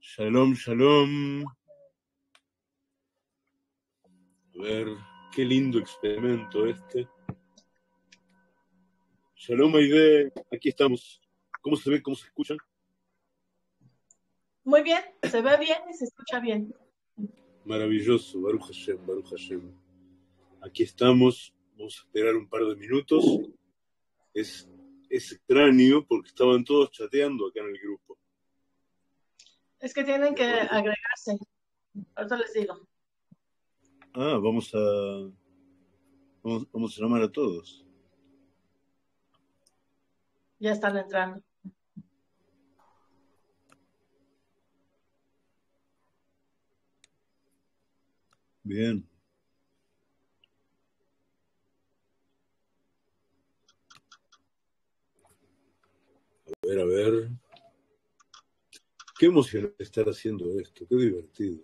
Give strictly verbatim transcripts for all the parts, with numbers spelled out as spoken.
Shalom, shalom. A ver, qué lindo experimento este. Shalom, Aide, aquí estamos. ¿Cómo se ve, cómo se escucha? Muy bien, se ve bien y se escucha bien. Maravilloso, Baruch Hashem, Baruch Hashem. Aquí estamos, vamos a esperar un par de minutos. Es, es extraño porque estaban todos chateando acá en el grupo. Es que tienen que agregarse. Ahorita les digo. Ah, vamos a, vamos, vamos a llamar a todos. Ya están entrando. Bien. A ver, a ver. Qué emocionante estar haciendo esto, qué divertido.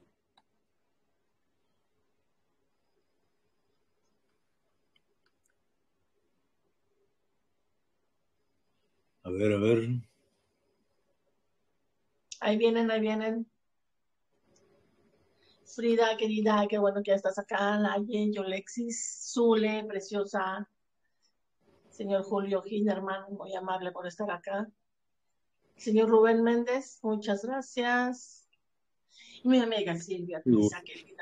A ver, a ver. Ahí vienen, ahí vienen. Frida, querida, qué bueno que ya estás acá. Laye, Yolexis, Zule, preciosa. Señor Julio Hinderman, muy amable por estar acá. Señor Rubén Méndez, muchas gracias. Mi amiga Silvia, Pisa, querida.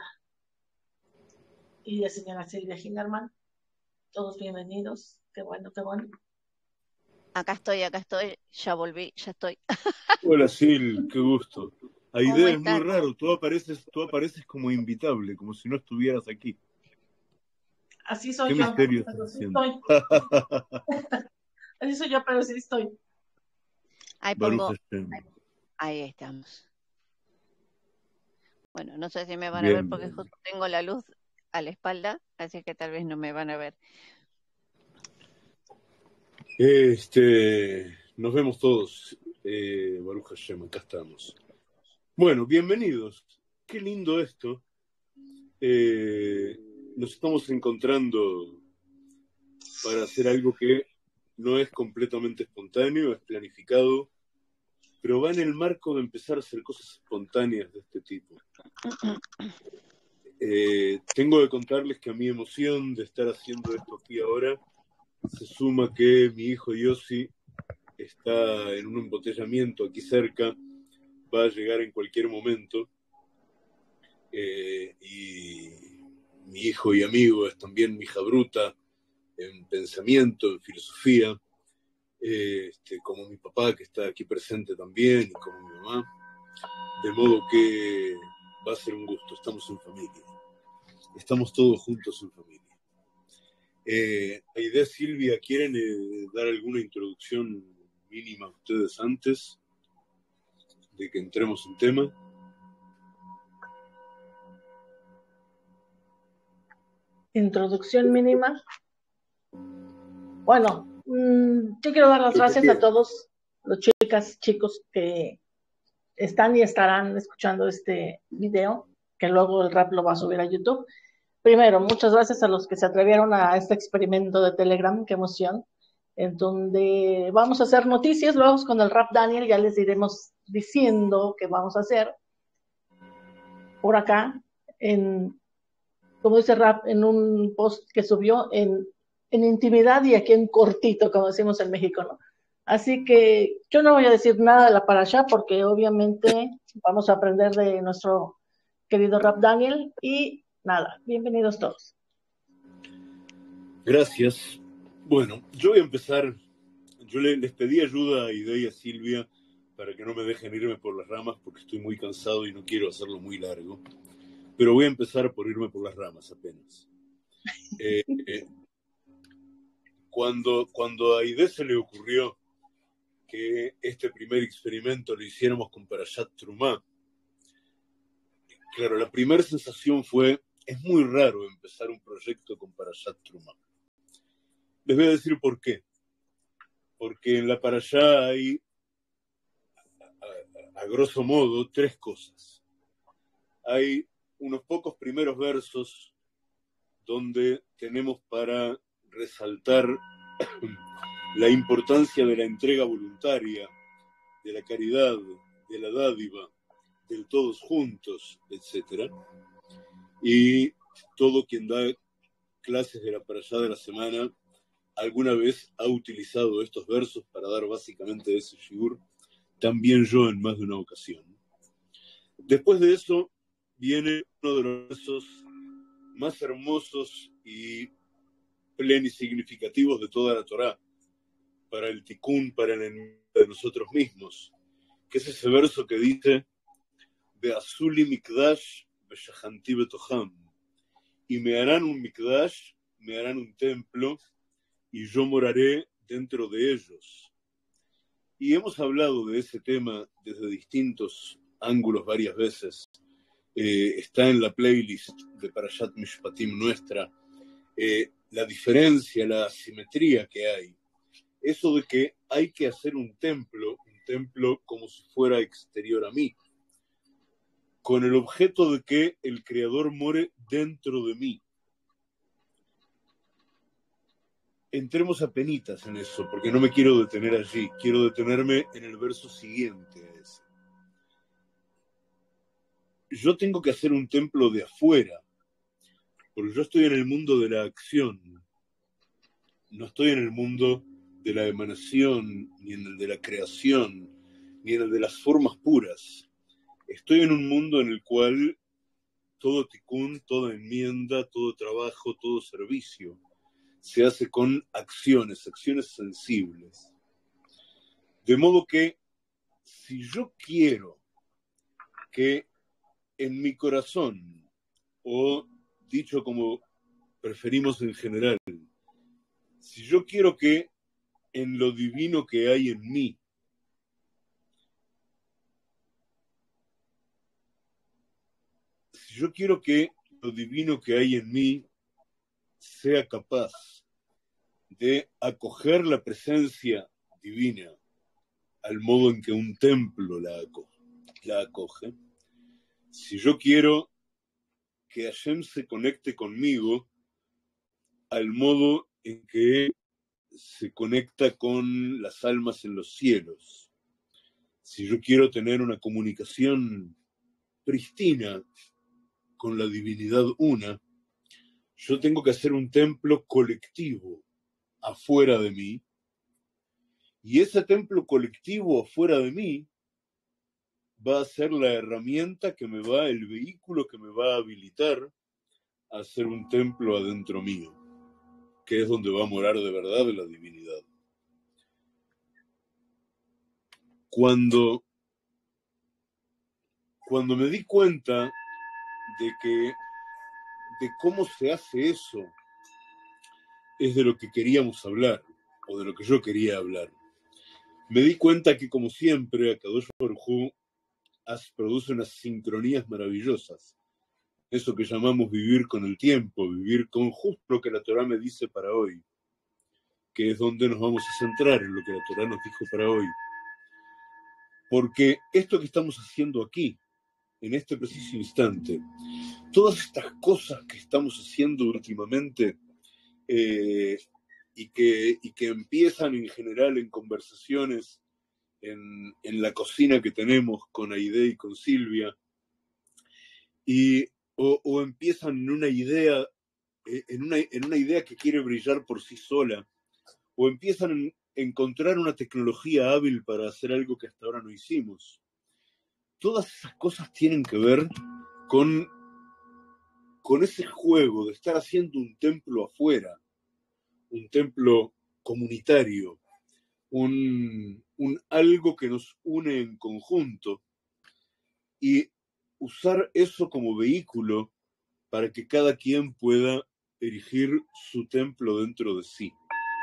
Y la señora Silvia Hinderman, todos bienvenidos. Qué bueno, qué bueno. Acá estoy, acá estoy, ya volví, ya estoy. Hola, Sil, qué gusto. Aide, es muy raro, tú apareces, tú apareces como invitable, como si no estuvieras aquí. Así soy ¿Qué yo, misterio pero estás sí haciendo? estoy. Así soy yo, pero sí estoy. Ahí pongo, ahí estamos. Bueno, no sé si me van bien, a ver porque bien. Justo tengo la luz a la espalda, así que tal vez no me van a ver. Este, nos vemos todos. Eh, Baruch Hashem, acá estamos. Bueno, bienvenidos. Qué lindo esto. Eh, nos estamos encontrando para hacer algo que no es completamente espontáneo, es planificado, pero va en el marco de empezar a hacer cosas espontáneas de este tipo. Eh, tengo que contarles que a mi emoción de estar haciendo esto aquí ahora se suma que mi hijo Yossi está en un embotellamiento aquí cerca, va a llegar en cualquier momento, eh, y mi hijo y amigo es también mi hija bruta en pensamiento, en filosofía, eh, este, como mi papá que está aquí presente también y como mi mamá, de modo que va a ser un gusto, estamos en familia, estamos todos juntos en familia. Eh, Aide, Silvia, ¿quieren eh, dar alguna introducción mínima a ustedes antes de que entremos en tema? Introducción mínima. Bueno, mmm, yo quiero dar las gracias a todos los chicas, chicos que están y estarán escuchando este video, que luego el rap lo va a subir a YouTube. Primero, muchas gracias a los que se atrevieron a este experimento de Telegram, qué emoción, en donde vamos a hacer noticias, luego con el Rap Daniel ya les iremos diciendo qué vamos a hacer por acá, en, como dice Rap, en un post que subió en, en intimidad y aquí en cortito, como decimos en México, ¿no? Así que yo no voy a decir nada de la parasha porque obviamente vamos a aprender de nuestro querido Rap Daniel y nada, bienvenidos todos. Gracias. Bueno, yo voy a empezar. Yo les pedí ayuda a Aide y a Silvia para que no me dejen irme por las ramas porque estoy muy cansado y no quiero hacerlo muy largo. Pero voy a empezar por irme por las ramas apenas. Eh, eh, cuando, cuando a Aide se le ocurrió que este primer experimento lo hiciéramos con Parashat Trumá, claro, la primera sensación fue, es muy raro empezar un proyecto con Parashat Trumá. Les voy a decir por qué. Porque en la Parashá hay, a, a, a grosso modo, tres cosas. Hay unos pocos primeros versos donde tenemos para resaltar la importancia de la entrega voluntaria, de la caridad, de la dádiva, del todos juntos, etcétera. Y todo quien da clases de la parashá de la semana alguna vez ha utilizado estos versos para dar básicamente ese shiur, también yo en más de una ocasión. Después de eso viene uno de los versos más hermosos y plenisignificativos de toda la Torá, para el tikkun, para el enemigo de nosotros mismos, que es ese verso que dice Be'asuli mikdash be'shahanti betoham, y me harán un mikdash, me harán un templo, y yo moraré dentro de ellos. Y hemos hablado de ese tema desde distintos ángulos varias veces. Eh, está en la playlist de Parashat Mishpatim nuestra, eh, la diferencia, la asimetría que hay. Eso de que hay que hacer un templo, un templo como si fuera exterior a mí, con el objeto de que el Creador more dentro de mí. Entremos apenitas en eso, porque no me quiero detener allí, quiero detenerme en el verso siguiente a ese. Yo tengo que hacer un templo de afuera, porque yo estoy en el mundo de la acción, no estoy en el mundo de la emanación, ni en el de la creación, ni en el de las formas puras. Estoy en un mundo en el cual todo tikkun, toda enmienda, todo trabajo, todo servicio se hace con acciones, acciones sensibles. De modo que si yo quiero que en mi corazón, o dicho como preferimos en general, si yo quiero que en lo divino que hay en mí, si yo quiero que lo divino que hay en mí sea capaz de acoger la presencia divina al modo en que un templo la acoge, la acoge, si yo quiero que Hashem se conecte conmigo al modo en que se conecta con las almas en los cielos, si yo quiero tener una comunicación pristina con la divinidad una, yo tengo que hacer un templo colectivo afuera de mí, y ese templo colectivo afuera de mí va a ser la herramienta que me va, el vehículo que me va a habilitar a hacer un templo adentro mío, que es donde va a morar de verdad la divinidad. Cuando, cuando me di cuenta de que de cómo se hace eso es de lo que queríamos hablar, o de lo que yo quería hablar. Me di cuenta que, como siempre, Akadosh Baruj Hu produce unas sincronías maravillosas. Eso que llamamos vivir con el tiempo, vivir con justo lo que la Torá me dice para hoy, que es donde nos vamos a centrar en lo que la Torá nos dijo para hoy. Porque esto que estamos haciendo aquí, en este preciso instante, todas estas cosas que estamos haciendo últimamente, eh, y, que, y que empiezan en general en conversaciones en, en la cocina que tenemos con Aide y con Silvia, y, o, o empiezan en una idea, en una, en una idea que quiere brillar por sí sola, o empiezan en encontrar una tecnología hábil para hacer algo que hasta ahora no hicimos. Todas esas cosas tienen que ver con, con ese juego de estar haciendo un templo afuera, un templo comunitario, un, un algo que nos une en conjunto, y usar eso como vehículo para que cada quien pueda erigir su templo dentro de sí.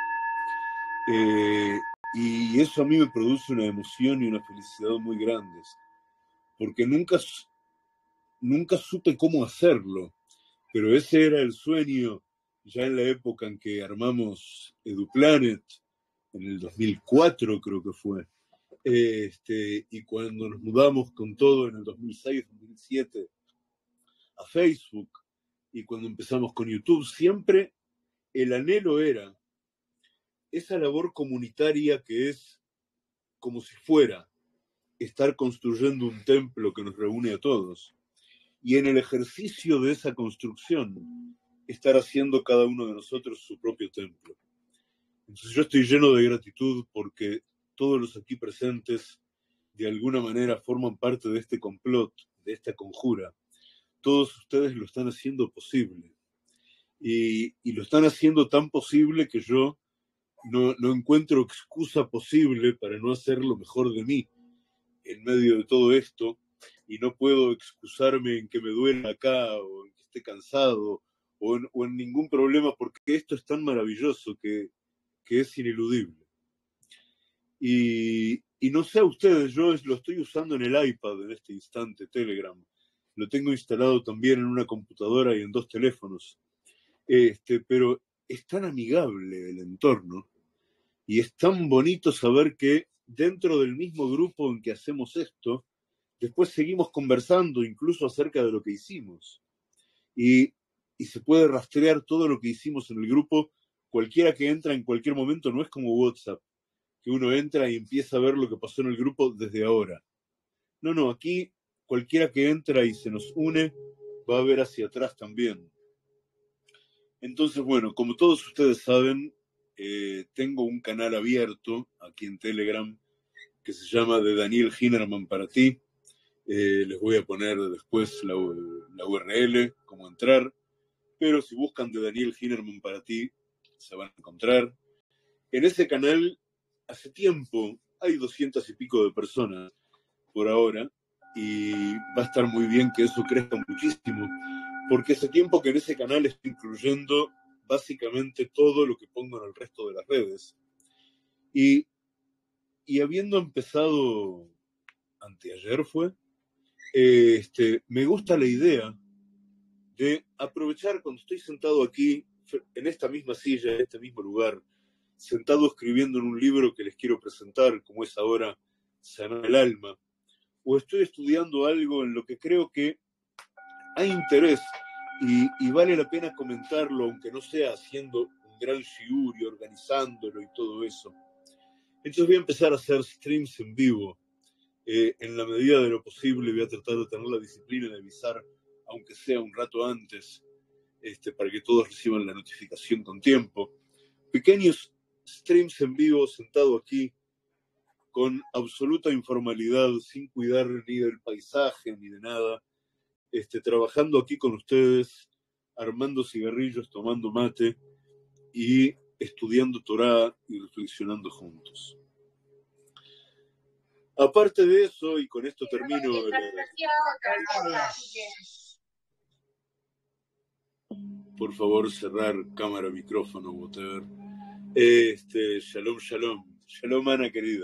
Eh, y eso a mí me produce una emoción y una felicidad muy grandes, porque nunca, nunca supe cómo hacerlo, pero ese era el sueño ya en la época en que armamos EduPlanet, en el dos mil cuatro creo que fue, este, y cuando nos mudamos con todo en el dos mil seis, dos mil siete a Facebook, y cuando empezamos con YouTube, siempre el anhelo era esa labor comunitaria que es como si fuera estar construyendo un templo que nos reúne a todos. Y en el ejercicio de esa construcción, estar haciendo cada uno de nosotros su propio templo. Entonces yo estoy lleno de gratitud porque todos los aquí presentes de alguna manera forman parte de este complot, de esta conjura. Todos ustedes lo están haciendo posible. Y, y lo están haciendo tan posible que yo no, no encuentro excusa posible para no hacer lo mejor de mí en medio de todo esto, y no puedo excusarme en que me duela acá o en que esté cansado o en, o en ningún problema, porque esto es tan maravilloso que, que es ineludible. Y, y no sé a ustedes, yo lo estoy usando en el iPad en este instante, Telegram. Lo tengo instalado también en una computadora y en dos teléfonos. Este, pero es tan amigable el entorno y es tan bonito saber que dentro del mismo grupo en que hacemos esto, después seguimos conversando incluso acerca de lo que hicimos. Y, y se puede rastrear todo lo que hicimos en el grupo. Cualquiera que entra en cualquier momento, no es como WhatsApp, que uno entra y empieza a ver lo que pasó en el grupo desde ahora. No, no, aquí cualquiera que entra y se nos une va a ver hacia atrás también. Entonces, bueno, como todos ustedes saben, eh, tengo un canal abierto aquí en Telegram que se llama de Daniel Hinerman para ti. Eh, les voy a poner después la, la U R L, cómo entrar, pero si buscan de Daniel Hinerman para ti, se van a encontrar. En ese canal, hace tiempo, hay doscientas y pico de personas por ahora, y va a estar muy bien que eso crezca muchísimo, porque hace tiempo que en ese canal estoy incluyendo básicamente todo lo que pongo en el resto de las redes. Y, y habiendo empezado anteayer fue, eh, este, me gusta la idea de aprovechar cuando estoy sentado aquí, en esta misma silla, en este mismo lugar, sentado escribiendo en un libro que les quiero presentar, como es ahora Sanar el Alma, o estoy estudiando algo en lo que creo que hay interés y, y vale la pena comentarlo, aunque no sea haciendo un gran shiur y organizándolo y todo eso. Entonces voy a empezar a hacer streams en vivo. Eh, en la medida de lo posible voy a tratar de tener la disciplina de avisar, aunque sea un rato antes, este, para que todos reciban la notificación con tiempo. Pequeños streams en vivo, sentado aquí, con absoluta informalidad, sin cuidar ni del paisaje ni de nada, este, trabajando aquí con ustedes, armando cigarrillos, tomando mate y estudiando Torá y reflexionando juntos. Aparte de eso, y con esto termino... La... Por favor, cerrar cámara, micrófono, whatever. Este, shalom, shalom. Shalom, Ana, querida.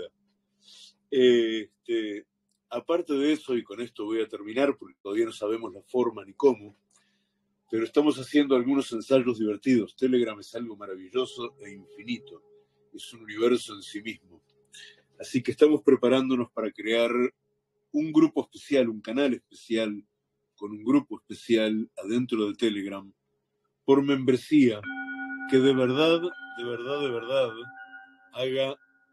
Este, aparte de eso, y con esto voy a terminar, porque todavía no sabemos la forma ni cómo, pero estamos haciendo algunos ensayos divertidos. Telegram es algo maravilloso e infinito. Es un universo en sí mismo. Así que estamos preparándonos para crear un grupo especial, un canal especial, con un grupo especial adentro de Telegram, por membresía, que de verdad, de verdad, de verdad, haga,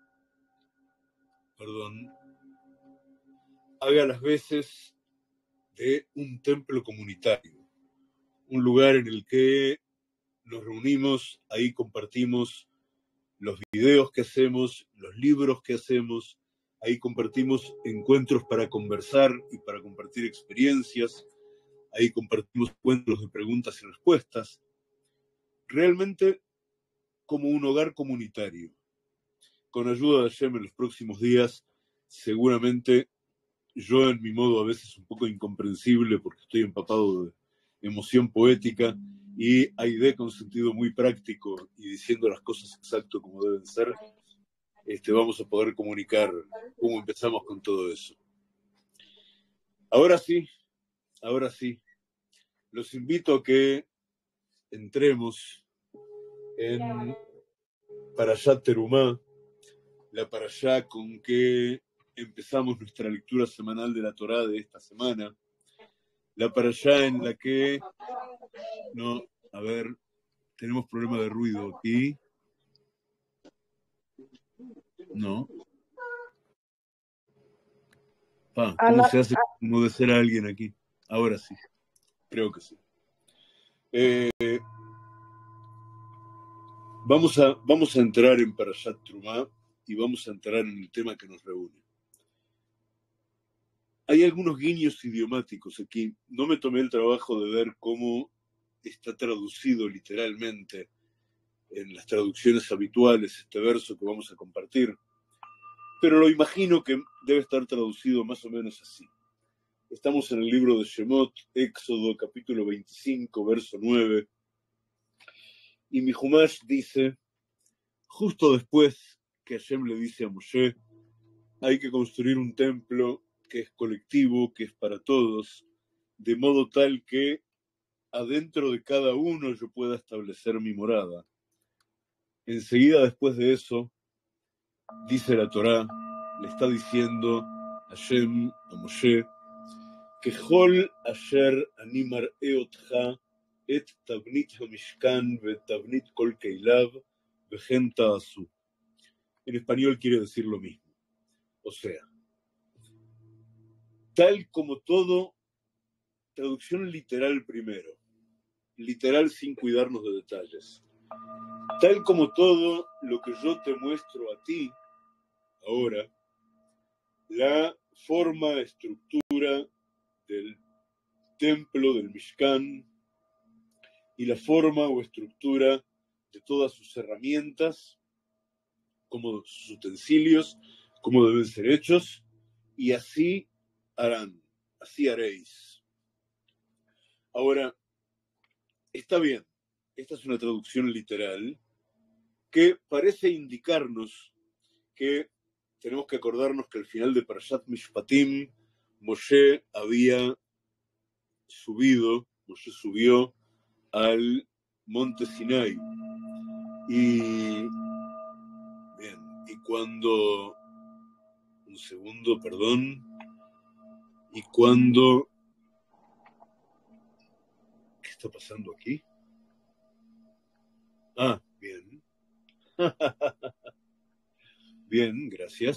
perdón, haga las veces de un templo comunitario, un lugar en el que nos reunimos, ahí compartimos los videos que hacemos, los libros que hacemos, ahí compartimos encuentros para conversar y para compartir experiencias, ahí compartimos encuentros de preguntas y respuestas, realmente como un hogar comunitario. Con ayuda de Hashem en los próximos días, seguramente yo en mi modo a veces un poco incomprensible porque estoy empapado de emoción poética, y Aide con sentido muy práctico y diciendo las cosas exacto como deben ser, este, vamos a poder comunicar cómo empezamos con todo eso. Ahora sí, ahora sí, los invito a que entremos en Parashat Terumá, la parashá con que empezamos nuestra lectura semanal de la Torá de esta semana, la parashá en la que, no, a ver, tenemos problema de ruido aquí, no, Pa, ¿cómo Ana, se hace enmudecer a alguien aquí? Ahora sí, creo que sí. Eh, vamos, a, vamos a entrar en Parashat Trumá y vamos a entrar en el tema que nos reúne. Hay algunos guiños idiomáticos aquí. No me tomé el trabajo de ver cómo está traducido literalmente en las traducciones habituales este verso que vamos a compartir, pero lo imagino que debe estar traducido más o menos así. Estamos en el libro de Shemot, Éxodo, capítulo veinticinco, verso nueve, y mi Humash dice, justo después que Hashem le dice a Moshe, hay que construir un templo que es colectivo, que es para todos, de modo tal que adentro de cada uno yo pueda establecer mi morada. Enseguida después de eso, dice la Torá, le está diciendo Hashem a Moshe, que Hol asher ani mar'e otcha et tabnit hamishkan ve tabnit kol keilav vechen ta'asu. En español quiere decir lo mismo. O sea, tal como todo, traducción literal primero, literal sin cuidarnos de detalles. Tal como todo lo que yo te muestro a ti, ahora, la forma, estructura del templo, del Mishkan, y la forma o estructura de todas sus herramientas, como sus utensilios, como deben ser hechos, y así harán, así haréis. Ahora, está bien, esta es una traducción literal que parece indicarnos que tenemos que acordarnos que al final de Parashat Mishpatim, Moshe había subido, Moshe subió al monte Sinai. Y bien, y cuando, un segundo, perdón, y cuando, ¿qué está pasando aquí? Ah, bien. Bien, gracias.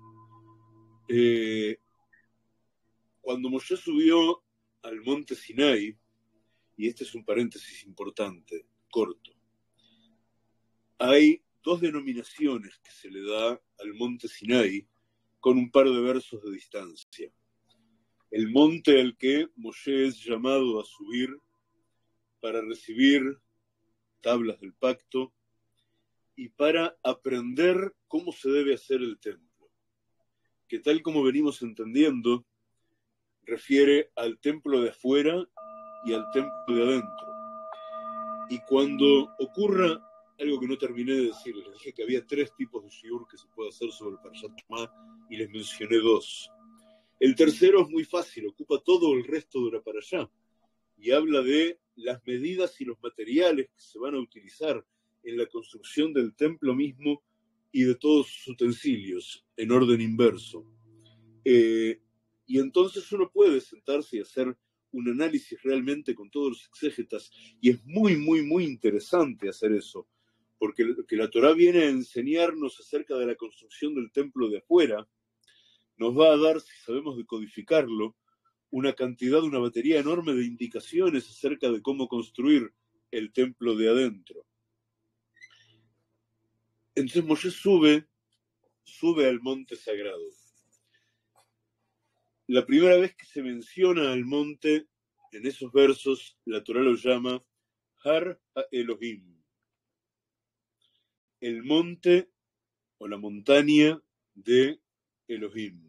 Eh, cuando Moshe subió al monte Sinai, y este es un paréntesis importante, corto, hay dos denominaciones que se le da al monte Sinai con un par de versos de distancia. El monte al que Moshe es llamado a subir para recibir tablas del pacto y para aprender cómo se debe hacer el templo, que tal como venimos entendiendo, refiere al templo de afuera y al templo de adentro. Y cuando ocurra algo que no terminé de decir, les dije que había tres tipos de shiur que se puede hacer sobre el Parashat Shemá y les mencioné dos. El tercero es muy fácil, ocupa todo el resto de la parashá y habla de las medidas y los materiales que se van a utilizar en la construcción del templo mismo y de todos sus utensilios en orden inverso. Eh, y entonces uno puede sentarse y hacer un análisis realmente con todos los exégetas, y es muy, muy, muy interesante hacer eso, porque que la Torá viene a enseñarnos acerca de la construcción del templo de afuera, nos va a dar, si sabemos decodificarlo, una cantidad, una batería enorme de indicaciones acerca de cómo construir el templo de adentro. Entonces Moshe sube, sube al monte sagrado. La primera vez que se menciona al monte, en esos versos, la Torá lo llama Har HaElohim, el monte o la montaña de Elohim.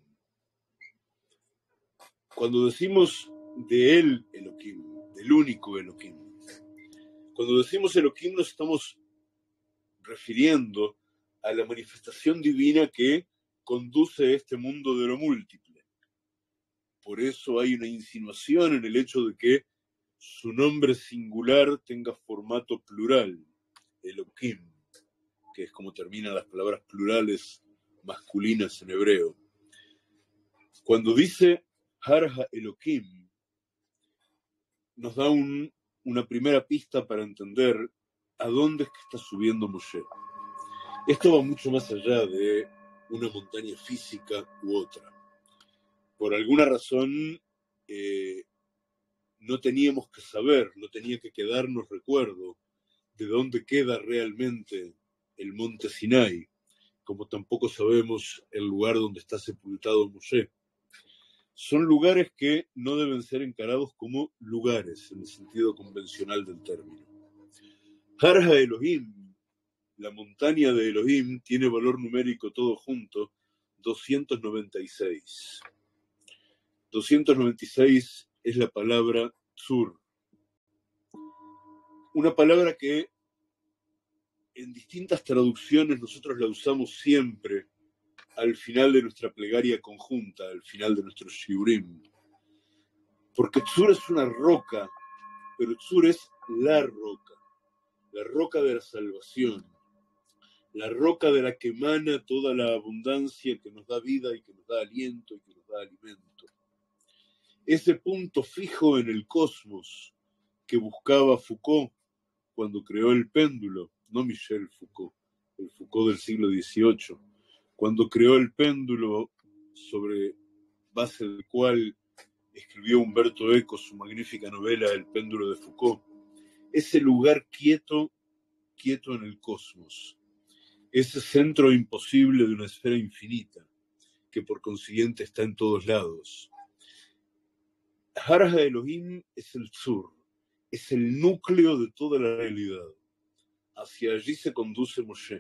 Cuando decimos de él Elohim, del único Elohim, cuando decimos Elohim nos estamos refiriendo a la manifestación divina que conduce este mundo de lo múltiple. Por eso hay una insinuación en el hecho de que su nombre singular tenga formato plural, Elohim, que es como terminan las palabras plurales masculinas en hebreo. Cuando dice Har HaElohim, nos da un, una primera pista para entender a dónde es que está subiendo Moshe. Esto va mucho más allá de una montaña física u otra. por alguna razón eh, no teníamos que saber, no tenía que quedarnos recuerdo de dónde queda realmente el monte Sinai, como tampoco sabemos el lugar donde está sepultado Moshe. Son lugares que no deben ser encarados como lugares, en el sentido convencional del término. Har HaElohim, la montaña de Elohim, tiene valor numérico todo junto, doscientos noventa y seis. doscientos noventa y seis es la palabra tzur. Una palabra que en distintas traducciones nosotros la usamos siempre al final de nuestra plegaria conjunta, al final de nuestro shiurim. Porque tzur es una roca, pero tzur es la roca, la roca de la salvación, la roca de la que emana toda la abundancia que nos da vida y que nos da aliento y que nos da alimento. Ese punto fijo en el cosmos que buscaba Foucault cuando creó el péndulo, no Michel Foucault, el Foucault del siglo dieciocho, cuando creó el péndulo sobre base del cual escribió Humberto Eco su magnífica novela El péndulo de Foucault, ese lugar quieto, quieto en el cosmos, ese centro imposible de una esfera infinita, que por consiguiente está en todos lados. Har HaElohim es el tzur, es el núcleo de toda la realidad. Hacia allí se conduce Moshe.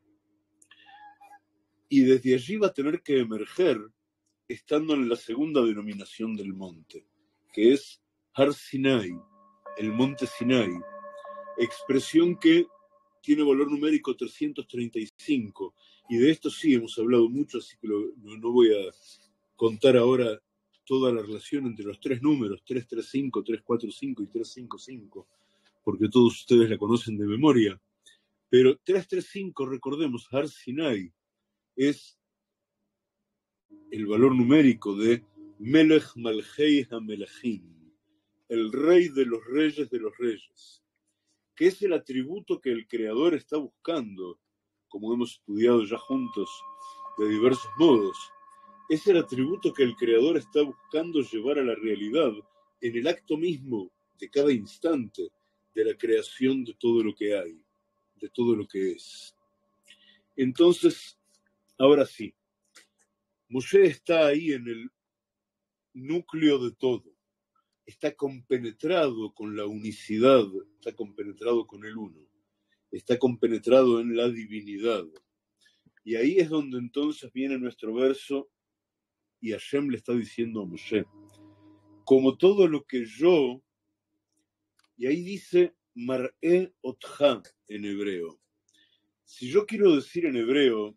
Y desde allí va a tener que emerger, estando en la segunda denominación del monte, que es Har Sinai, el monte Sinai, expresión que tiene valor numérico trescientos treinta y cinco, y de esto sí hemos hablado mucho, así que lo, no, no voy a contar ahora toda la relación entre los tres números, trescientos treinta y cinco, trescientos cuarenta y cinco y trescientos cincuenta y cinco, porque todos ustedes la conocen de memoria. Pero trescientos treinta y cinco, recordemos, Har Sinai, es el valor numérico de Melech Malchei HaMelachim, el rey de los reyes de los reyes, que es el atributo que el Creador está buscando, como hemos estudiado ya juntos de diversos modos. Es el atributo que el Creador está buscando llevar a la realidad en el acto mismo de cada instante de la creación de todo lo que hay, de todo lo que es. Entonces, ahora sí, Moshe está ahí en el núcleo de todo, está compenetrado con la unicidad, está compenetrado con el uno, está compenetrado en la divinidad. Y ahí es donde entonces viene nuestro verso y Hashem le está diciendo a Moshe, como todo lo que yo, y ahí dice Mar'e Otja en hebreo. Si yo quiero decir en hebreo,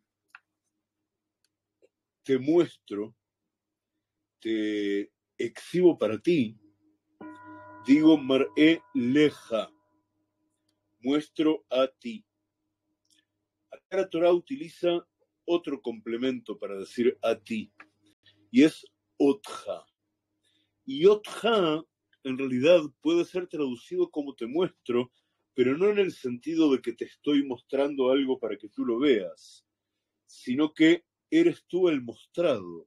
te muestro, te exhibo para ti, digo Mar'e Leja, muestro a ti. Acá la Torah utiliza otro complemento para decir a ti, y es Otja. Y Otja en realidad puede ser traducido como te muestro, pero no en el sentido de que te estoy mostrando algo para que tú lo veas, sino que eres tú el mostrado,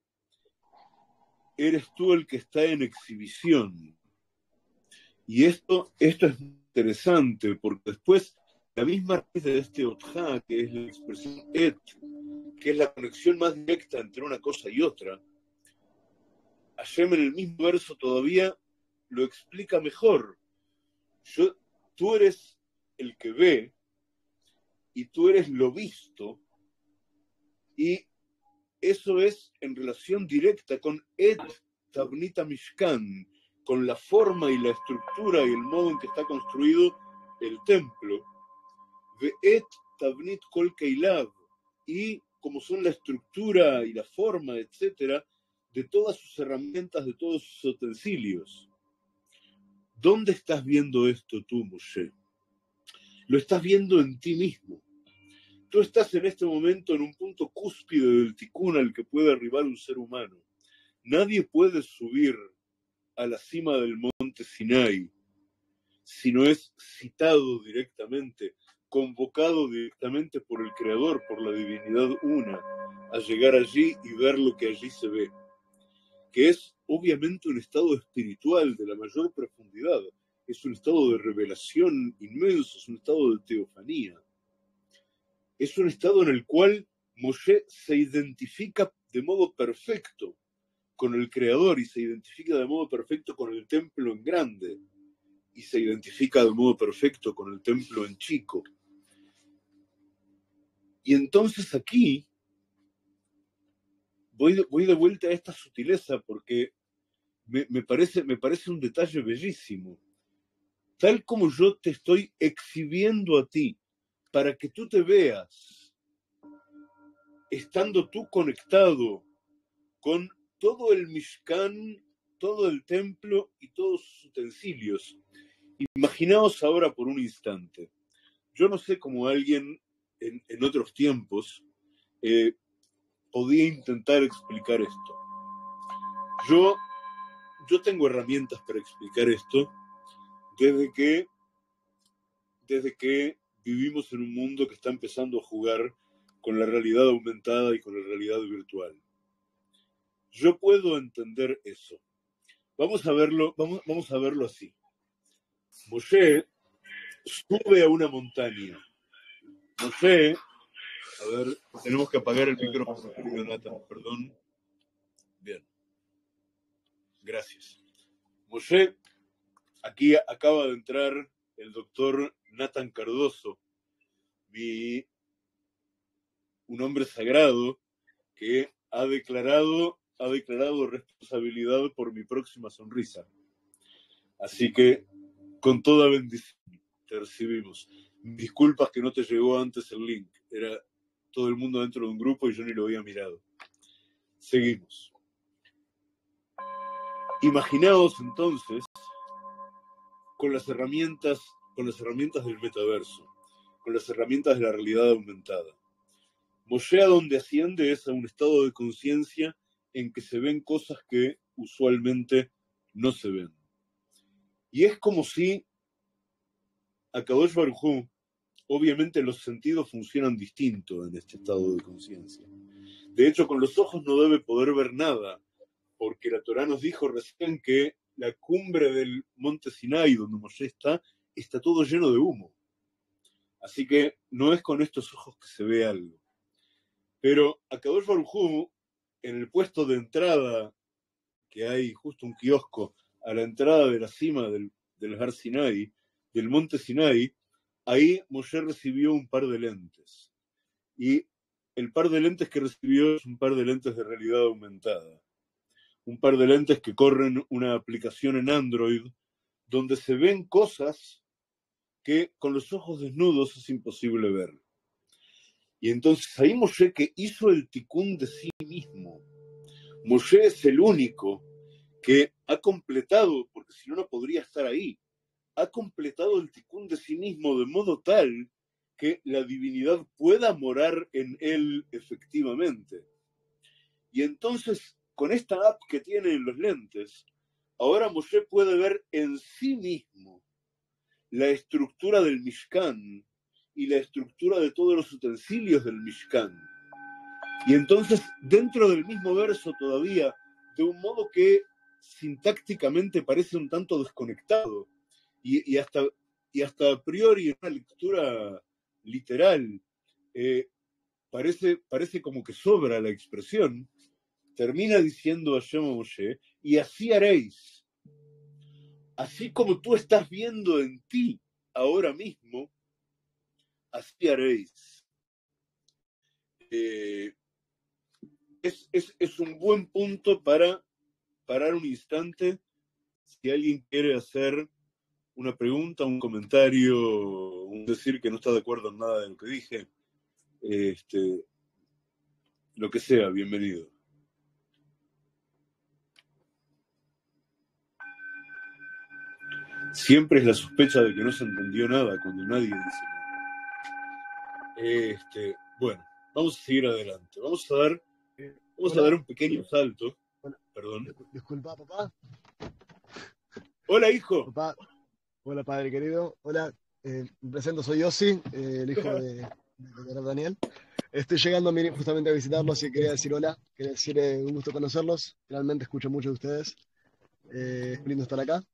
eres tú el que está en exhibición. Y esto, esto es interesante, porque después la misma raíz de este Otja, que es la expresión et, que es la conexión más directa entre una cosa y otra, Hashem en el mismo verso todavía lo explica mejor. Yo, tú eres el que ve y tú eres lo visto, y eso es en relación directa con Et Tabnit Mishkan, con la forma y la estructura y el modo en que está construido el templo. Ve Et Tabnit Kol Keilav, y como son la estructura y la forma, etcétera, de todas sus herramientas, de todos sus utensilios. ¿Dónde estás viendo esto tú, Moshe? Lo estás viendo en ti mismo. Tú estás en este momento en un punto cúspide del tikún al que puede arribar un ser humano. Nadie puede subir a la cima del monte Sinai si no es citado directamente, convocado directamente por el Creador, por la divinidad una, a llegar allí y ver lo que allí se ve. que es obviamente un estado espiritual de la mayor profundidad, es un estado de revelación inmenso, es un estado de teofanía, es un estado en el cual Moshe se identifica de modo perfecto con el Creador y se identifica de modo perfecto con el templo en grande y se identifica de modo perfecto con el templo en chico. Y entonces aquí voy de, voy de vuelta a esta sutileza porque me, me, parece, me parece un detalle bellísimo. Tal como yo te estoy exhibiendo a ti para que tú te veas, estando tú conectado con todo el Mishkan, todo el templo y todos sus utensilios. Imaginaos ahora por un instante. Yo no sé cómo alguien en, en otros tiempos eh, podía intentar explicar esto. Yo, yo tengo herramientas para explicar esto desde que, desde que vivimos en un mundo que está empezando a jugar con la realidad aumentada y con la realidad virtual. Yo puedo entender eso. Vamos a verlo, vamos, vamos a verlo así. Moshe sube a una montaña. Moshe, a ver, tenemos que apagar el micrófono, querido Nathan, perdón. Bien. Gracias. Moshe, aquí acaba de entrar el doctor Nathan Cardoso, mi, un hombre sagrado que ha declarado, ha declarado responsabilidad por mi próxima sonrisa. Así que, con toda bendición, te recibimos. Disculpas que no te llegó antes el link. Era todo el mundo dentro de un grupo y yo ni lo había mirado. Seguimos. Imaginaos entonces con las herramientas, con las herramientas del metaverso, con las herramientas de la realidad aumentada. Moshe a donde asciende es a un estado de conciencia en que se ven cosas que usualmente no se ven. Y es como si Akadosh Baruj Hu, obviamente los sentidos funcionan distinto en este estado de conciencia. De hecho, con los ojos no debe poder ver nada, porque la Torá nos dijo recién que la cumbre del monte Sinai, donde Moshe está, está todo lleno de humo. Así que no es con estos ojos que se ve algo. Pero Akadosh Baruj Hu, en el puesto de entrada, que hay justo un kiosco a la entrada de la cima del, del Har Sinai, del monte Sinai, ahí Moshe recibió un par de lentes. Y el par de lentes que recibió es un par de lentes de realidad aumentada. Un par de lentes que corren una aplicación en Android donde se ven cosas que con los ojos desnudos es imposible ver. Y entonces ahí Moshe, que hizo el tikún de sí mismo. Moshe es el único que ha completado, porque si no, no podría estar ahí, ha completado el tikún de sí mismo de modo tal que la divinidad pueda morar en él efectivamente. Y entonces, con esta app que tiene en los lentes, ahora Moshe puede ver en sí mismo la estructura del Mishkan y la estructura de todos los utensilios del Mishkan. Y entonces, dentro del mismo verso todavía, de un modo que sintácticamente parece un tanto desconectado, y, y, hasta, y hasta a priori en una lectura literal, eh, parece, parece como que sobra la expresión, termina diciendo a Hashem a Moshe, y así haréis. Así como tú estás viendo en ti ahora mismo, así haréis. Eh, es, es, es un buen punto para parar un instante. Si alguien quiere hacer una pregunta, un comentario, un decir que no está de acuerdo en nada de lo que dije, este, lo que sea, bienvenido. Siempre es la sospecha de que no se entendió nada cuando nadie dice nada. Este, bueno, vamos a seguir adelante. Vamos a dar, vamos Hola. a dar un pequeño salto. Hola. Perdón. Disculpa, papá. Hola, hijo. Papá. Hola, padre querido. Hola, eh, me presento, soy Yossi, eh, el hijo de, de Daniel. Estoy llegando a Mirin justamente a visitarlos, así que quería decir hola, quería decir eh, un gusto conocerlos. Realmente escucho mucho de ustedes. Eh, es lindo estar acá.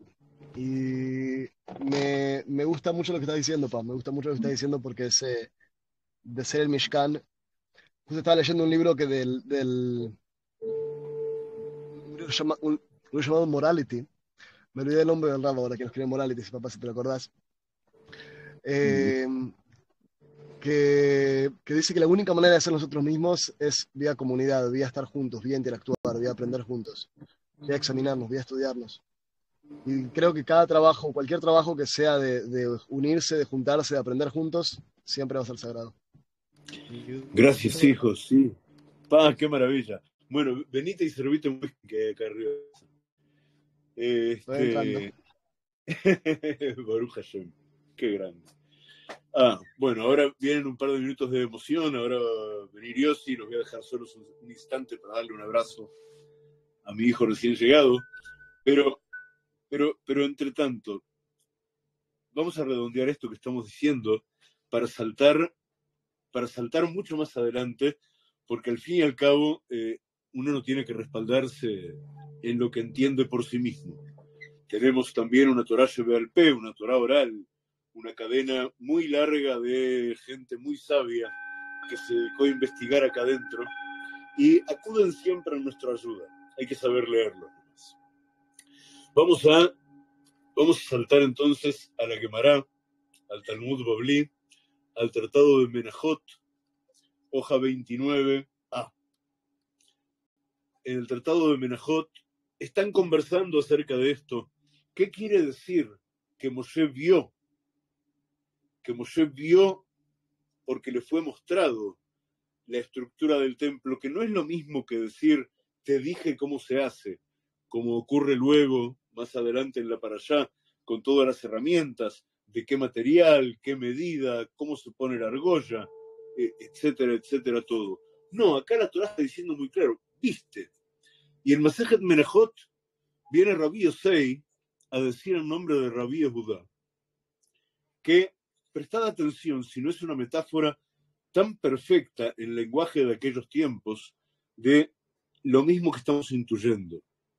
Y me, me gusta mucho lo que estás diciendo, Pa. Me gusta mucho lo que estás diciendo porque es eh, de ser el Mishkan. Justo estaba leyendo un libro que del, del un libro, llama- un libro llamado Morality. Me olvidé el nombre del rabo ahora que nos escribe Morality, si papá, si te lo acordás. Eh, que, que dice que la única manera de ser nosotros mismos es vía comunidad, vía estar juntos, vía interactuar, vía aprender juntos, vía examinarnos, vía estudiarnos. Y creo que cada trabajo, cualquier trabajo que sea de, de unirse, de juntarse, de aprender juntos, siempre va a ser sagrado. Gracias, hijos, sí. Pa, qué maravilla. Bueno, venite y servite un whisky que hay acá arriba. Estoy entrando. Este... Baruch Hashem, qué grande. Ah, bueno, ahora vienen un par de minutos de emoción, ahora va a venir Yossi, los voy a dejar solos un, un instante para darle un abrazo a mi hijo recién llegado, pero, pero, pero entre tanto, vamos a redondear esto que estamos diciendo para saltar, para saltar mucho más adelante, porque al fin y al cabo eh, uno no tiene que respaldarse en lo que entiende por sí mismo. Tenemos también una Torah Shebe'al Peh, una Torah oral, una cadena muy larga de gente muy sabia que se dedicó a investigar acá adentro y acuden siempre a nuestra ayuda. Hay que saber leerlo. Vamos a, vamos a saltar entonces a la Gemara, al Talmud Babli, al Tratado de Menajot, hoja veintinueve a. En el Tratado de Menajot están conversando acerca de esto. ¿Qué quiere decir que Moshe vio? Que Moshe vio porque le fue mostrado la estructura del templo, que no es lo mismo que decir, te dije cómo se hace, como ocurre luego, más adelante en la Parashá, con todas las herramientas, de qué material, qué medida, cómo se pone la argolla, etcétera, etcétera, todo. No, acá la Torá está diciendo muy claro, viste. Y en Masejet Menajot viene Rabí Yosei a decir en nombre de Rabí Yehudá que, prestad atención, si no es una metáfora tan perfecta en el lenguaje de aquellos tiempos, de lo mismo que estamos intuyendo.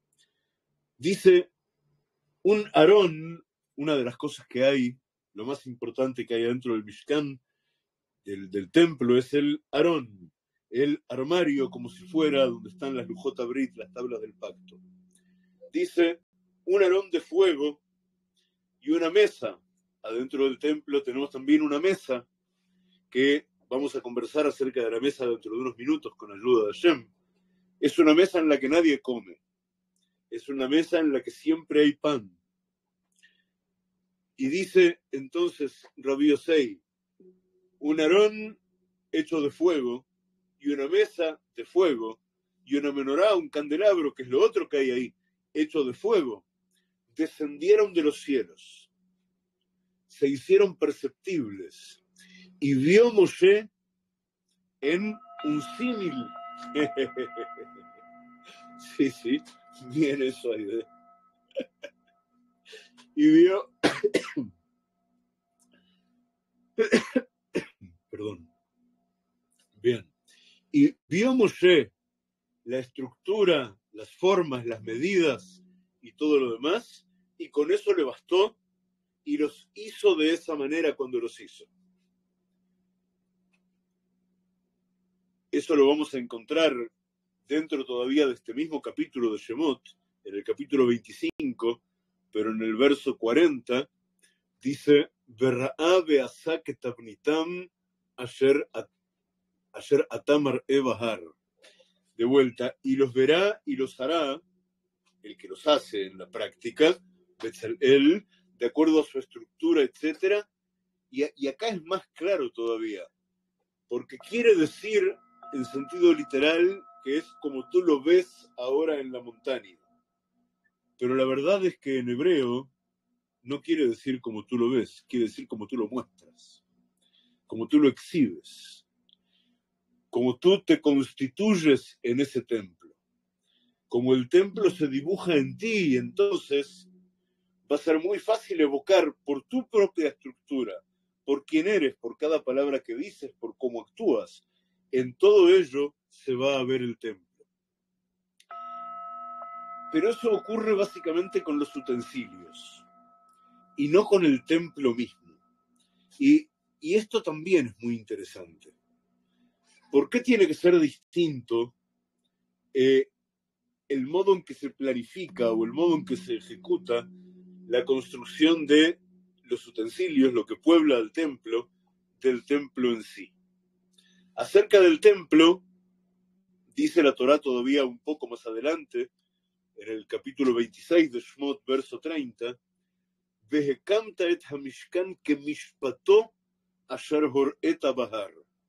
Dice, un Aarón, una de las cosas que hay, lo más importante que hay dentro del Mishkan, del, del templo, es el Aarón, el armario, como si fuera donde están las Lujot Abrit, las tablas del pacto. Dice, un Aarón de fuego y una mesa. Adentro del templo tenemos también una mesa que vamos a conversar acerca de la mesa dentro de unos minutos con ayuda de Hashem. Es una mesa en la que nadie come. Es una mesa en la que siempre hay pan. Y dice entonces Rabí Yosei, un Aarón hecho de fuego y una mesa de fuego y una menorá, un candelabro, que es lo otro que hay ahí, hecho de fuego, descendieron de los cielos. Se hicieron perceptibles. Y vio Moshe en un símil. Sí, sí, bien eso ahí. ¿eh? Y vio... Perdón. Bien. Y vio Moshe la estructura, las formas, las medidas y todo lo demás, y con eso le bastó y los hizo de esa manera cuando los hizo. Eso lo vamos a encontrar dentro todavía de este mismo capítulo de Shemot, en el capítulo veinticinco, pero en el verso cuarenta, dice, Verra'a ve'asa ketavnitam asher atamar ebahar. De vuelta, y los verá y los hará, el que los hace en la práctica, Betzalel, de acuerdo a su estructura, etcétera, y, y acá es más claro todavía, porque quiere decir, en sentido literal, que es como tú lo ves ahora en la montaña. Pero la verdad es que en hebreo no quiere decir como tú lo ves, quiere decir como tú lo muestras, como tú lo exhibes, como tú te constituyes en ese templo, como el templo se dibuja en ti, y entonces va a ser muy fácil evocar por tu propia estructura, por quién eres, por cada palabra que dices, por cómo actúas, en todo ello se va a ver el templo. Pero eso ocurre básicamente con los utensilios y no con el templo mismo. Y, y esto también es muy interesante. ¿Por qué tiene que ser distinto eh, el modo en que se planifica o el modo en que se ejecuta la construcción de los utensilios, lo que puebla el templo, del templo en sí? Acerca del templo, dice la Torá todavía un poco más adelante, en el capítulo veintiséis de Shmot, verso treinta, Vehekamta et hamishkan kemishpato asher hor'eta bahar.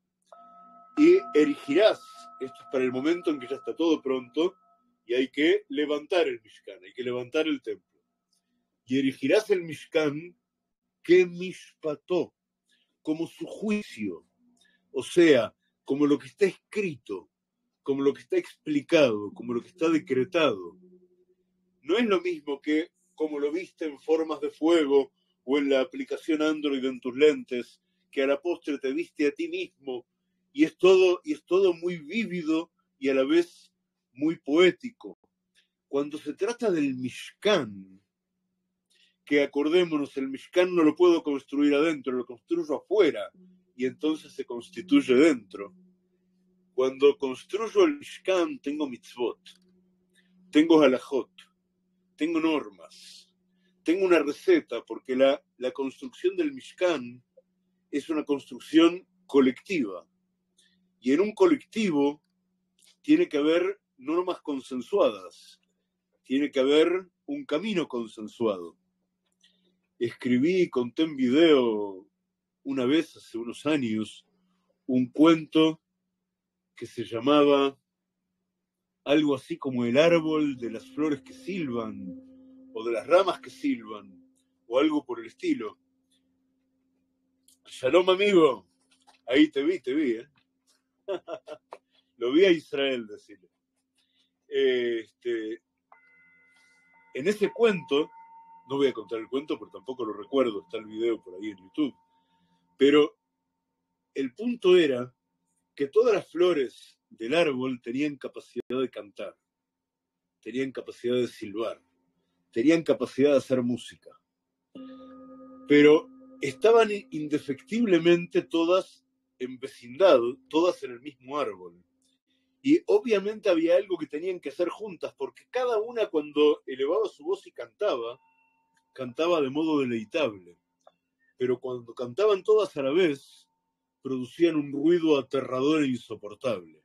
Y erigirás, esto es para el momento en que ya está todo pronto, y hay que levantar el Mishkan, hay que levantar el templo. Y erigirás el Mishkan kemishpato, como su juicio, o sea, como lo que está escrito, como lo que está explicado, como lo que está decretado. No es lo mismo que como lo viste en formas de fuego o en la aplicación Android en tus lentes, que a la postre te viste a ti mismo y es todo, y es todo muy vívido y a la vez muy poético. Cuando se trata del Mishkan, que acordémonos, el Mishkan no lo puedo construir adentro, lo construyo afuera y entonces se constituye dentro. Cuando construyo el Mishkan tengo mitzvot, tengo halajot, tengo normas, tengo una receta, porque la, la construcción del Mishkan es una construcción colectiva. Y en un colectivo tiene que haber normas consensuadas, tiene que haber un camino consensuado. Escribí y conté en video una vez, hace unos años, un cuento que se llamaba algo así como el árbol de las flores que silban, o de las ramas que silban, o algo por el estilo. Shalom, amigo. Ahí te vi, te vi, ¿eh? Lo vi a Israel decirle. Este, en ese cuento, no voy a contar el cuento porque tampoco lo recuerdo, está el video por ahí en YouTube, pero el punto era que todas las flores del árbol tenían capacidad de cantar, tenían capacidad de silbar, tenían capacidad de hacer música, pero estaban indefectiblemente todas en vecindad, todas en el mismo árbol. Y obviamente había algo que tenían que hacer juntas, porque cada una cuando elevaba su voz y cantaba, cantaba de modo deleitable. Pero cuando cantaban todas a la vez, producían un ruido aterrador e insoportable.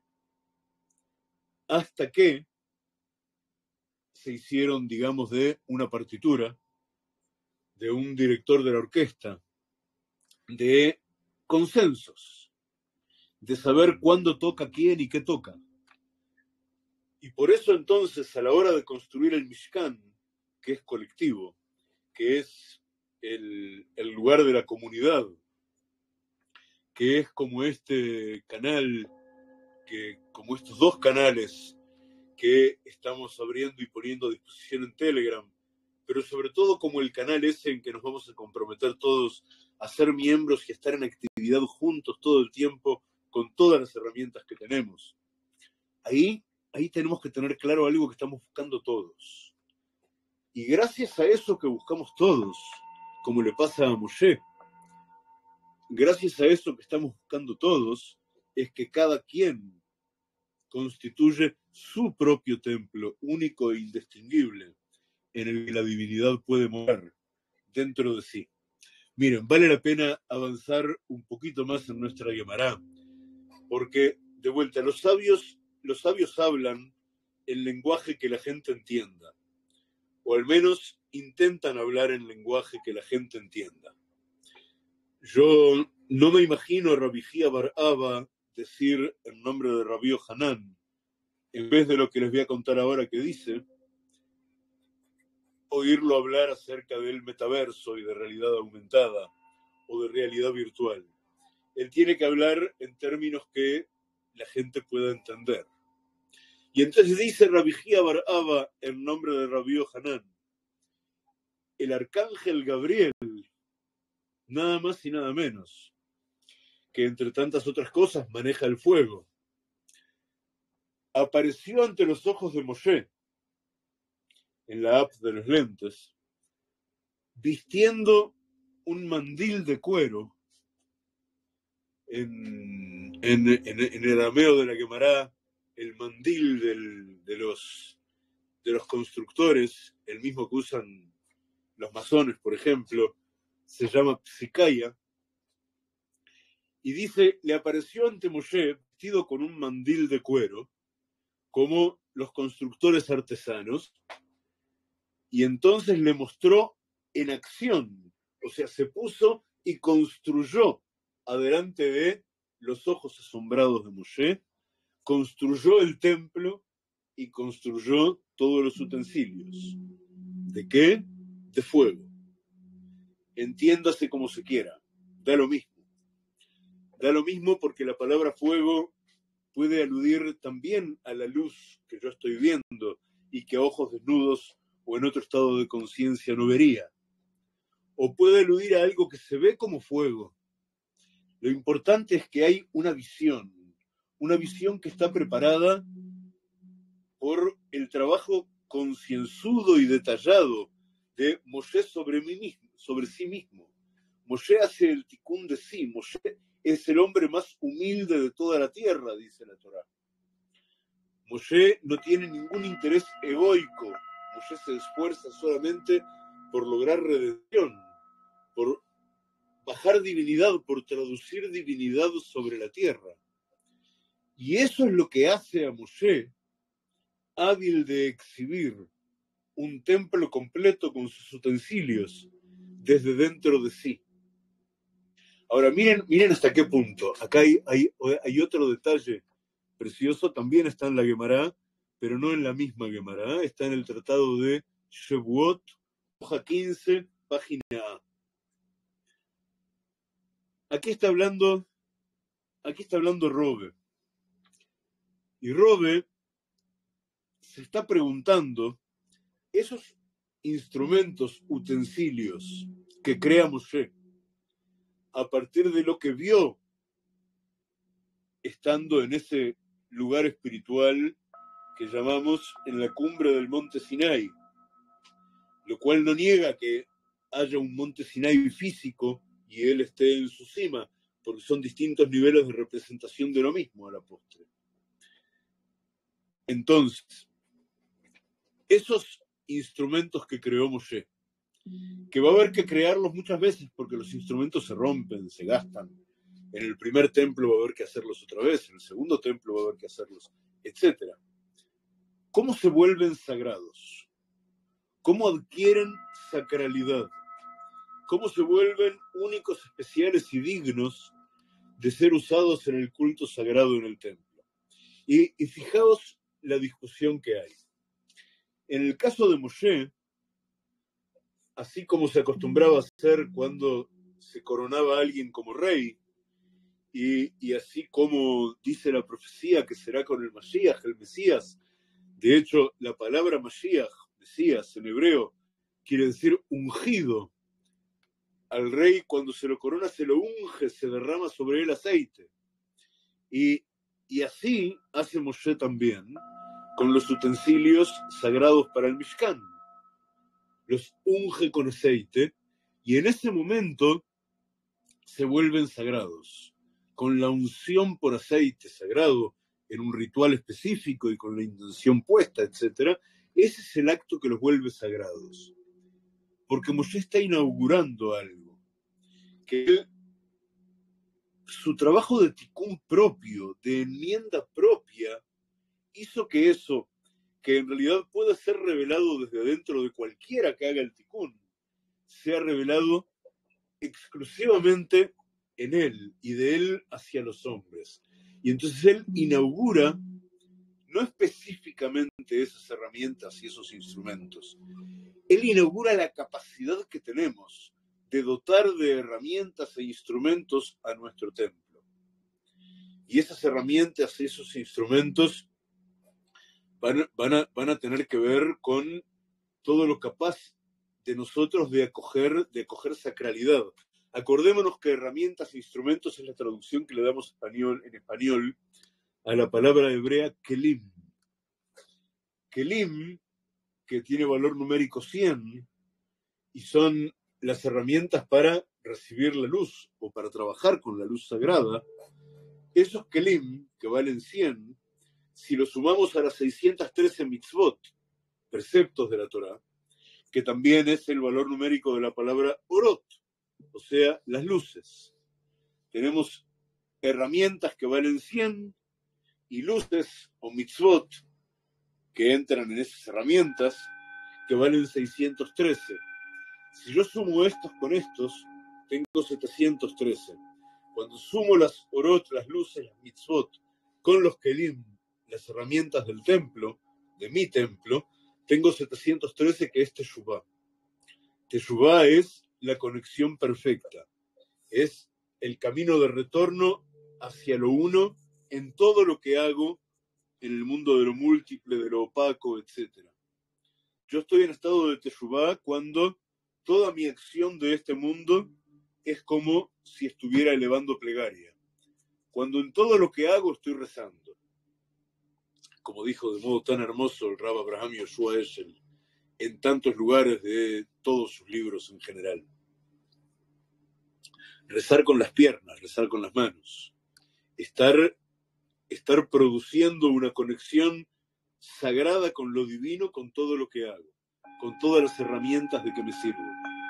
Hasta que se hicieron, digamos, de una partitura, de un director de la orquesta, de consensos, de saber cuándo toca quién y qué toca. Y por eso entonces, a la hora de construir el Mishkan, que es colectivo, que es el, el lugar de la comunidad, que es como este canal, que, como estos dos canales que estamos abriendo y poniendo a disposición en Telegram, pero sobre todo como el canal ese en que nos vamos a comprometer todos a ser miembros y a estar en actividad juntos todo el tiempo con todas las herramientas que tenemos. Ahí, ahí tenemos que tener claro algo que estamos buscando todos. Y gracias a eso que buscamos todos, como le pasa a Moshe, gracias a eso que estamos buscando todos, es que cada quien constituye su propio templo, único e indistinguible, en el que la divinidad puede morar dentro de sí. Miren, vale la pena avanzar un poquito más en nuestra Guemará, porque, de vuelta, los sabios, los sabios hablan el lenguaje que la gente entienda, o al menos intentan hablar en lenguaje que la gente entienda. Yo no me imagino a Rabbi Jía bar Abba decir en nombre de Rabbi Yohanan, en vez de lo que les voy a contar ahora que dice, oírlo hablar acerca del metaverso y de realidad aumentada o de realidad virtual. Él tiene que hablar en términos que la gente pueda entender. Y entonces dice Rabbi Jía bar Abba en nombre de Rabbi Yohanan, el arcángel Gabriel, nada más y nada menos, que entre tantas otras cosas maneja el fuego. apareció ante los ojos de Moshe, en la app de los lentes, vistiendo un mandil de cuero, en, en, en, en el arameo de la Guemará, el mandil del, de, los, de los constructores, el mismo que usan los masones, por ejemplo, se llama psicaya, y dice, le apareció ante Moshe vestido con un mandil de cuero, como los constructores artesanos, y entonces le mostró en acción, o sea, se puso y construyó adelante de los ojos asombrados de Moshe, construyó el templo y construyó todos los utensilios. ¿De qué? De fuego. Entiéndase como se quiera, da lo mismo. Da lo mismo porque la palabra fuego puede aludir también a la luz que yo estoy viendo y que a ojos desnudos o en otro estado de conciencia no vería. O puede aludir a algo que se ve como fuego. Lo importante es que hay una visión, una visión que está preparada por el trabajo concienzudo y detallado de Moshe sobre, mí mismo, sobre sí mismo. Moshe hace el tikún de sí, Moshe es el hombre más humilde de toda la tierra, dice la Torá. Moshe no tiene ningún interés egoico, Moshe se esfuerza solamente por lograr redención, por bajar divinidad, por traducir divinidad sobre la tierra. Y eso es lo que hace a Moshe hábil de exhibir un templo completo con sus utensilios desde dentro de sí. Ahora, miren, miren hasta qué punto. Acá hay, hay, hay otro detalle precioso, también está en la Guemará, pero no en la misma Guemará, está en el tratado de Shevuot, hoja quince, página A. Aquí está hablando, aquí está hablando Robe. Y Robe se está preguntando, esos instrumentos, utensilios que crea Moshe, a partir de lo que vio estando en ese lugar espiritual que llamamos en la cumbre del monte Sinai, lo cual no niega que haya un monte Sinai físico y él esté en su cima, porque son distintos niveles de representación de lo mismo a la postre. Entonces, esos instrumentos que creó Moshe, que va a haber que crearlos muchas veces porque los instrumentos se rompen, se gastan. En el primer templo va a haber que hacerlos otra vez, en el segundo templo va a haber que hacerlos, etcétera. ¿Cómo se vuelven sagrados? ¿Cómo adquieren sacralidad? ¿Cómo se vuelven únicos, especiales y dignos de ser usados en el culto sagrado en el templo? Y, y fijaos la discusión que hay. En el caso de Moshe, así como se acostumbraba a hacer cuando se coronaba a alguien como rey, y, y así como dice la profecía que será con el Mashiach, el Mesías. De hecho, la palabra Mashiach, Mesías en hebreo, quiere decir ungido. Al rey cuando se lo corona se lo unge, se derrama sobre él aceite. Y, y así hace Moshe también con los utensilios sagrados para el Mishkan. Los unge con aceite y en ese momento se vuelven sagrados. Con la unción por aceite sagrado en un ritual específico y con la intención puesta, etcétera, ese es el acto que los vuelve sagrados. Porque Moshe está inaugurando algo, que él, su trabajo de tikún propio, de enmienda propia, hizo que eso, que en realidad puede ser revelado desde adentro de cualquiera que haga el tikún, sea revelado exclusivamente en él y de él hacia los hombres. Y entonces él inaugura no específicamente esas herramientas y esos instrumentos. Él inaugura la capacidad que tenemos de dotar de herramientas e instrumentos a nuestro templo. Y esas herramientas y esos instrumentos van, van, a, van a tener que ver con todo lo capaz de nosotros de acoger, de acoger sacralidad. Acordémonos que herramientas e instrumentos es la traducción que le damos español, en español a la palabra hebrea kelim. kelim, que tiene valor numérico cien, y son las herramientas para recibir la luz o para trabajar con la luz sagrada. Esos kelim, que valen cien, si los sumamos a las seiscientos trece mitzvot, preceptos de la Torá, que también es el valor numérico de la palabra orot, o sea, las luces. Tenemos herramientas que valen cien y luces o mitzvot que entran en esas herramientas que valen seiscientos trece. Si yo sumo estos con estos, tengo setecientos trece. Cuando sumo las orot, las luces, las mitzvot, con los kelim, las herramientas del templo, de mi templo, tengo setecientos trece, que es Teshuvá. Teshuvá es la conexión perfecta. Es el camino de retorno hacia lo uno en todo lo que hago en el mundo de lo múltiple, de lo opaco, etcétera. Yo estoy en estado de Teshuvá cuando toda mi acción de este mundo es como si estuviera elevando plegaria. Cuando en todo lo que hago estoy rezando. Como dijo de modo tan hermoso el Rab Abraham Yoshua Eshel, en tantos lugares de todos sus libros en general. Rezar con las piernas, rezar con las manos. Estar, estar produciendo una conexión sagrada con lo divino, con todo lo que hago, con todas las herramientas de que me sirvo.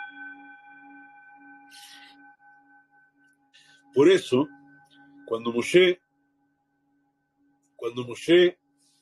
Por eso, cuando Moshe, cuando Moshe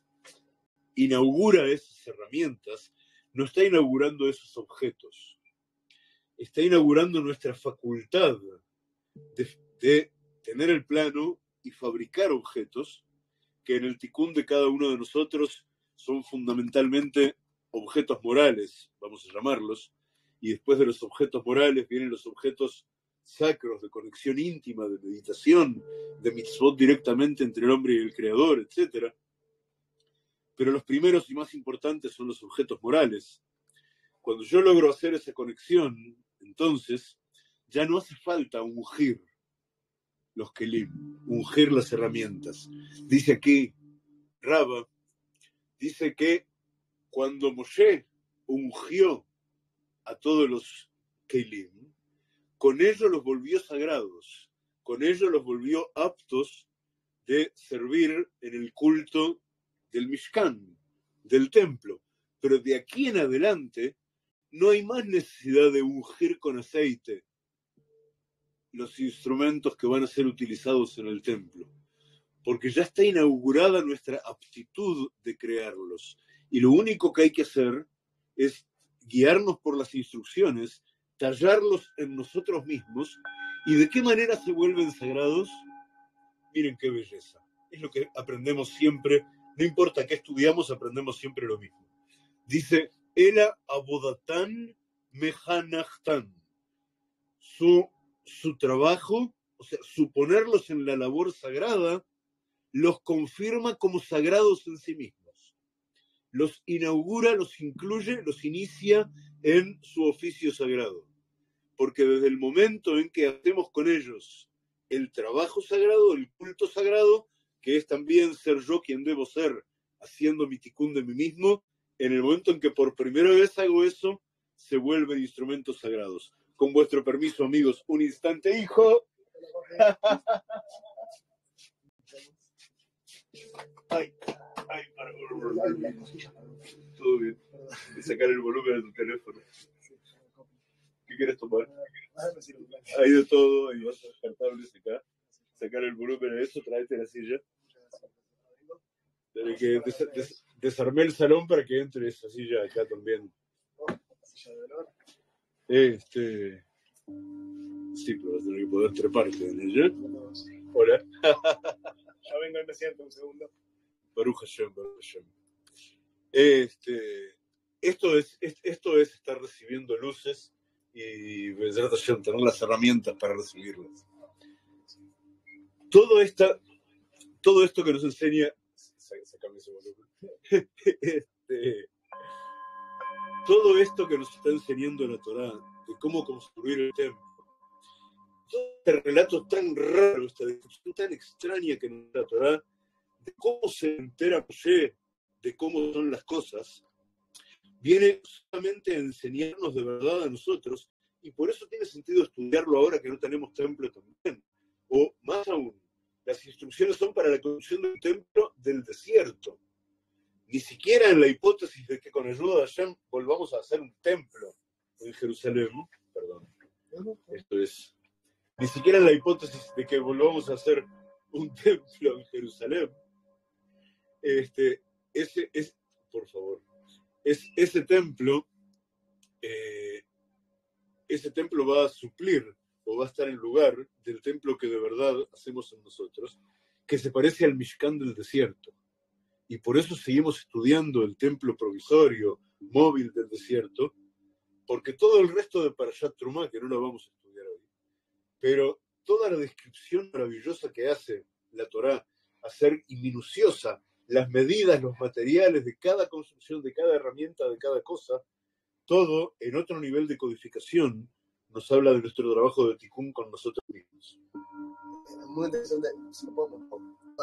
inaugura esas herramientas, no está inaugurando esos objetos, está inaugurando nuestra facultad de, de tener el plano y fabricar objetos que en el tikkun de cada uno de nosotros son fundamentalmente objetos morales, vamos a llamarlos, y después de los objetos morales vienen los objetos sacros de conexión íntima, de meditación, de mitzvot directamente entre el hombre y el creador, etcétera. Pero los primeros y más importantes son los objetos morales. Cuando yo logro hacer esa conexión, entonces ya no hace falta ungir los kelim, ungir las herramientas. Dice aquí Raba, dice que cuando Moshe ungió a todos los kelim, con ello los volvió sagrados, con ello los volvió aptos de servir en el culto del Mishkan, del templo. Pero de aquí en adelante no hay más necesidad de ungir con aceite los instrumentos que van a ser utilizados en el templo, porque ya está inaugurada nuestra aptitud de crearlos. Y lo único que hay que hacer es guiarnos por las instrucciones, tallarlos en nosotros mismos. ¿Y de qué manera se vuelven sagrados? Miren qué belleza. Es lo que aprendemos siempre, no importa qué estudiamos, aprendemos siempre lo mismo. Dice, Ela Abodatan Mehanachtan. Su, su trabajo, o sea, su ponerlos en la labor sagrada, los confirma como sagrados en sí mismos. Los inaugura, los incluye, los inicia en su oficio sagrado. Porque desde el momento en que hacemos con ellos el trabajo sagrado, el culto sagrado, que es también ser yo quien debo ser, haciendo mi tikkun de mí mismo, en el momento en que por primera vez hago eso, se vuelven instrumentos sagrados. Con vuestro permiso, amigos, un instante, hijo. Ay, ay, para. Todo bien. Voy a sacar el volumen de tu teléfono. ¿Qué quieres tomar? Hay de todo, hay otros descartables acá. Sacar el volumen de eso, tráete la silla. Desde que des, des, desarmé el salón para que entre esa silla acá también. Este. Sí, pero vas a tener que poder treparte en ella. Hola. Ya vengo y me siento un segundo. Baruch Hashem, Baruch Hashem. Este, esto, es, esto es estar recibiendo luces y Bezrat Hashem, tener las herramientas para recibirlas. Todo, esta, todo esto que nos enseña, sacame ese volumen, este, todo esto que nos está enseñando la Torá, de cómo construir el templo, todo este relato tan raro, esta descripción tan extraña que nos da la Torá, de cómo se entera Moshe de cómo son las cosas, viene solamente a enseñarnos de verdad a nosotros, y por eso tiene sentido estudiarlo ahora que no tenemos templo también. O más aún, las instrucciones son para la construcción de un templo del desierto. Ni siquiera en la hipótesis de que con ayuda de Hashem volvamos a hacer un templo en Jerusalén, perdón, esto es, ni siquiera en la hipótesis de que volvamos a hacer un templo en Jerusalén, este, ese, es, por favor, es, ese templo, eh, ese templo va a suplir o va a estar en lugar del templo que de verdad hacemos en nosotros, que se parece al Mishkan del desierto. Y por eso seguimos estudiando el templo provisorio, móvil del desierto, porque todo el resto de Parashat Trumá, que no lo vamos a estudiar hoy, pero toda la descripción maravillosa que hace la Torá, hacer y minuciosa las medidas, los materiales de cada construcción, de cada herramienta, de cada cosa, todo en otro nivel de codificación, nos habla de nuestro trabajo de Tikkun con nosotros mismos. Muy interesante, si me puedo un poco.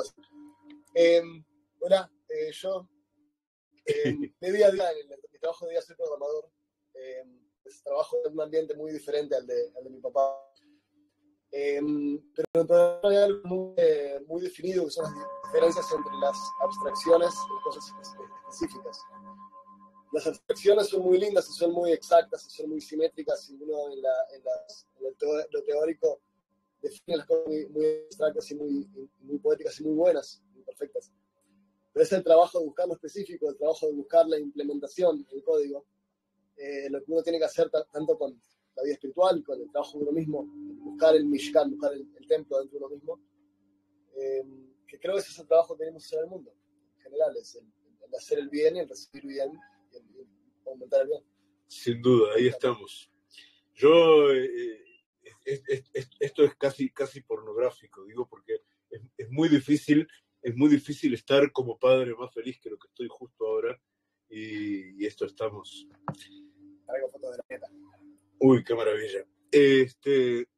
Eh, hola, eh, yo, eh, mi día a día, en mi trabajo de día soy programador, eh, pues, trabajo en un ambiente muy diferente al de, al de mi papá, eh, pero hay algo muy, eh, muy definido que son las diferencias entre las abstracciones y cosas específicas. Las abstracciones son muy lindas y son muy exactas y son muy simétricas, y uno en, la, en, las, en el teo, lo teórico define las cosas muy, muy abstractas y muy, muy poéticas y muy buenas, muy perfectas. Pero es el trabajo de buscar lo específico, el trabajo de buscar la implementación del código, eh, lo que uno tiene que hacer t- tanto con la vida espiritual, con el trabajo de uno mismo, buscar el Mishkan, buscar el, el templo dentro de uno mismo, eh, que creo que ese es el trabajo que tenemos que hacer en el mundo, en general, es el, el hacer el bien y el recibir bien y el, el aumentar el bien. Sin duda, ahí estamos. Yo, eh, es, es, es, esto es casi, casi pornográfico, digo, porque es, es muy difícil, es muy difícil estar como padre más feliz que lo que estoy justo ahora, y, y esto estamos. Traigo fotos de la neta. Uy, qué maravilla. Este,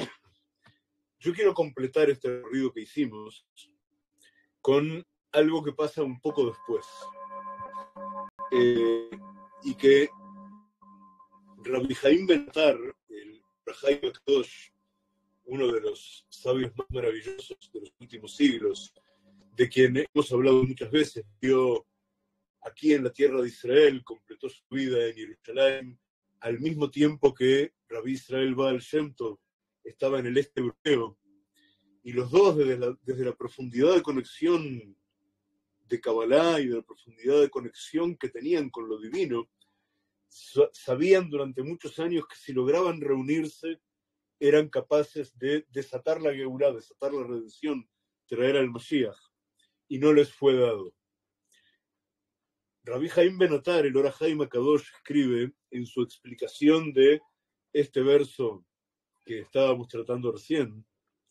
yo quiero completar este recorrido que hicimos con algo que pasa un poco después, eh, y que Rabbi Haim Ben Attar, el Rahaim Akadosh, uno de los sabios más maravillosos de los últimos siglos, de quien hemos hablado muchas veces, vio aquí en la tierra de Israel, completó su vida en Jerusalén, al mismo tiempo que Rabbi Israel Baal Shem Tov estaba en el este europeo, y los dos desde la, desde la profundidad de conexión de Kabbalah y de la profundidad de conexión que tenían con lo divino, sabían durante muchos años que si lograban reunirse eran capaces de desatar la Geulá, desatar la redención, traer al Mashiach, y no les fue dado. Rabbi Haim Ben Attar, el Or HaHaim Akadosh, escribe en su explicación de este verso que estábamos tratando recién,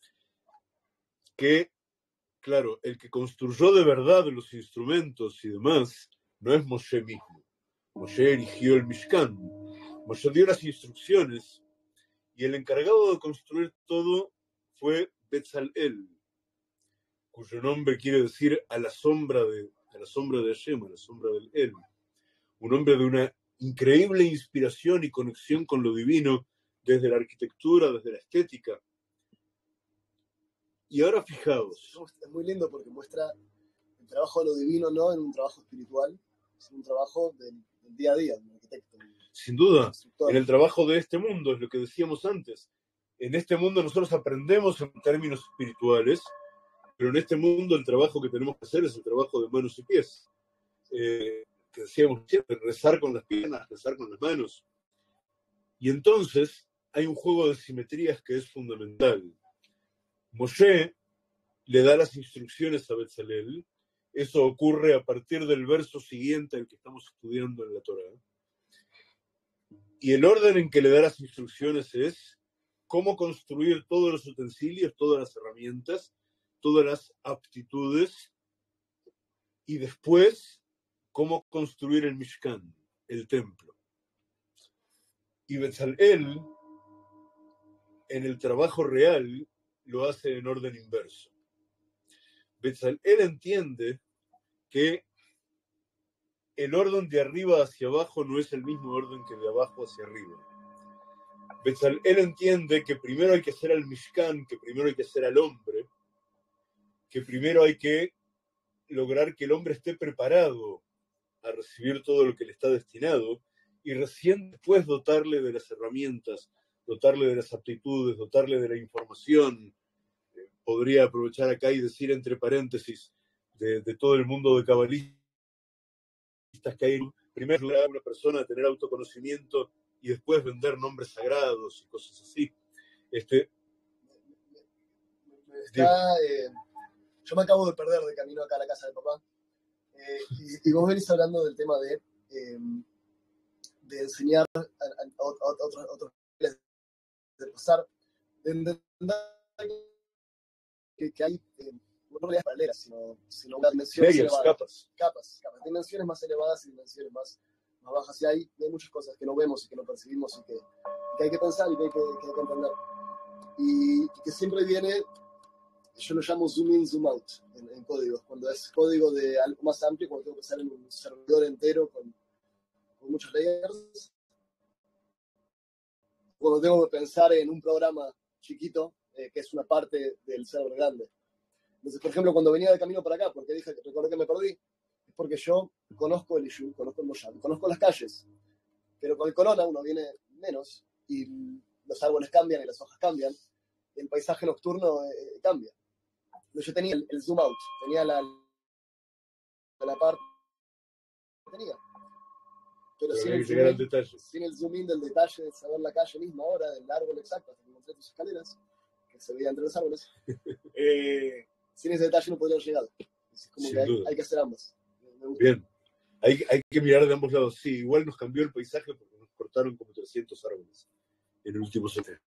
que, claro, el que construyó de verdad los instrumentos y demás no es Moshe mismo. Moshe erigió el Mishkan, Moshe dio las instrucciones, y el encargado de construir todo fue Betzalel, cuyo nombre quiere decir a la sombra de, a la sombra de Hashem, a la sombra del El. Un hombre de una increíble inspiración y conexión con lo divino, desde la arquitectura, desde la estética. Y ahora fijaos. Es muy lindo porque muestra el trabajo de lo divino, no en un trabajo espiritual, sino un trabajo del, del día a día, de un arquitecto. Sin duda, en el trabajo de este mundo, es lo que decíamos antes. En este mundo nosotros aprendemos en términos espirituales, pero en este mundo el trabajo que tenemos que hacer es el trabajo de manos y pies. Eh, que decíamos siempre, rezar con las piernas, rezar con las manos. Y entonces hay un juego de simetrías que es fundamental. Moshe le da las instrucciones a Betzalel. Eso ocurre a partir del verso siguiente al que estamos estudiando en la Torá. Y el orden en que le da las instrucciones es cómo construir todos los utensilios, todas las herramientas, todas las aptitudes, y después cómo construir el Mishkan, el templo. Y Betzalel, en el trabajo real, lo hace en orden inverso. Betzalel entiende que el orden de arriba hacia abajo no es el mismo orden que de abajo hacia arriba. Betzalel entiende que primero hay que hacer al Mishkan, que primero hay que hacer al hombre, que primero hay que lograr que el hombre esté preparado a recibir todo lo que le está destinado, y recién después dotarle de las herramientas, dotarle de las aptitudes, dotarle de la información. Eh, podría aprovechar acá y decir entre paréntesis de, de todo el mundo de cabalistas que hay, primero a una persona a tener autoconocimiento y después vender nombres sagrados y cosas así. Este, Está, eh, yo me acabo de perder de camino acá a la casa de papá, eh, y, y vos venís hablando del tema de, eh, de enseñar a, a, a otros, otros de pasar, de entender que, que hay eh, no realidades paralelas, sino, sino una dimensión elevada. Capas. capas, capas, dimensiones más elevadas y dimensiones más, más bajas. Y hay, hay muchas cosas que no vemos y que no percibimos y que, que hay que pensar y que hay que, que, hay que entender. Y, y que siempre viene, yo lo llamo zoom in, zoom out en, en códigos. Cuando es código de algo más amplio, cuando tengo que pensar en un servidor entero con, con muchos layers. Cuando tengo que pensar en un programa chiquito, eh, que es una parte del server grande. Entonces, por ejemplo, cuando venía de camino para acá, porque dije, recordé que me perdí, es porque yo conozco el Issue, conozco el Moshav, conozco las calles, pero con el corona uno viene menos, y los árboles cambian y las hojas cambian, y el paisaje nocturno eh, cambia. Entonces yo tenía el, el zoom out, tenía la, la parte que tenía. Pero, pero sin, el zoom in, detalle. sin el zoom in del detalle de saber la calle misma ahora, del árbol exacto, hasta que encontré tus escaleras, que se veía entre los árboles, eh, sin ese detalle no podría haber llegado. Es como sin que hay, hay que hacer ambos. Bien, hay, hay que mirar de ambos lados. Sí, igual nos cambió el paisaje porque nos cortaron como trescientos árboles en el último set.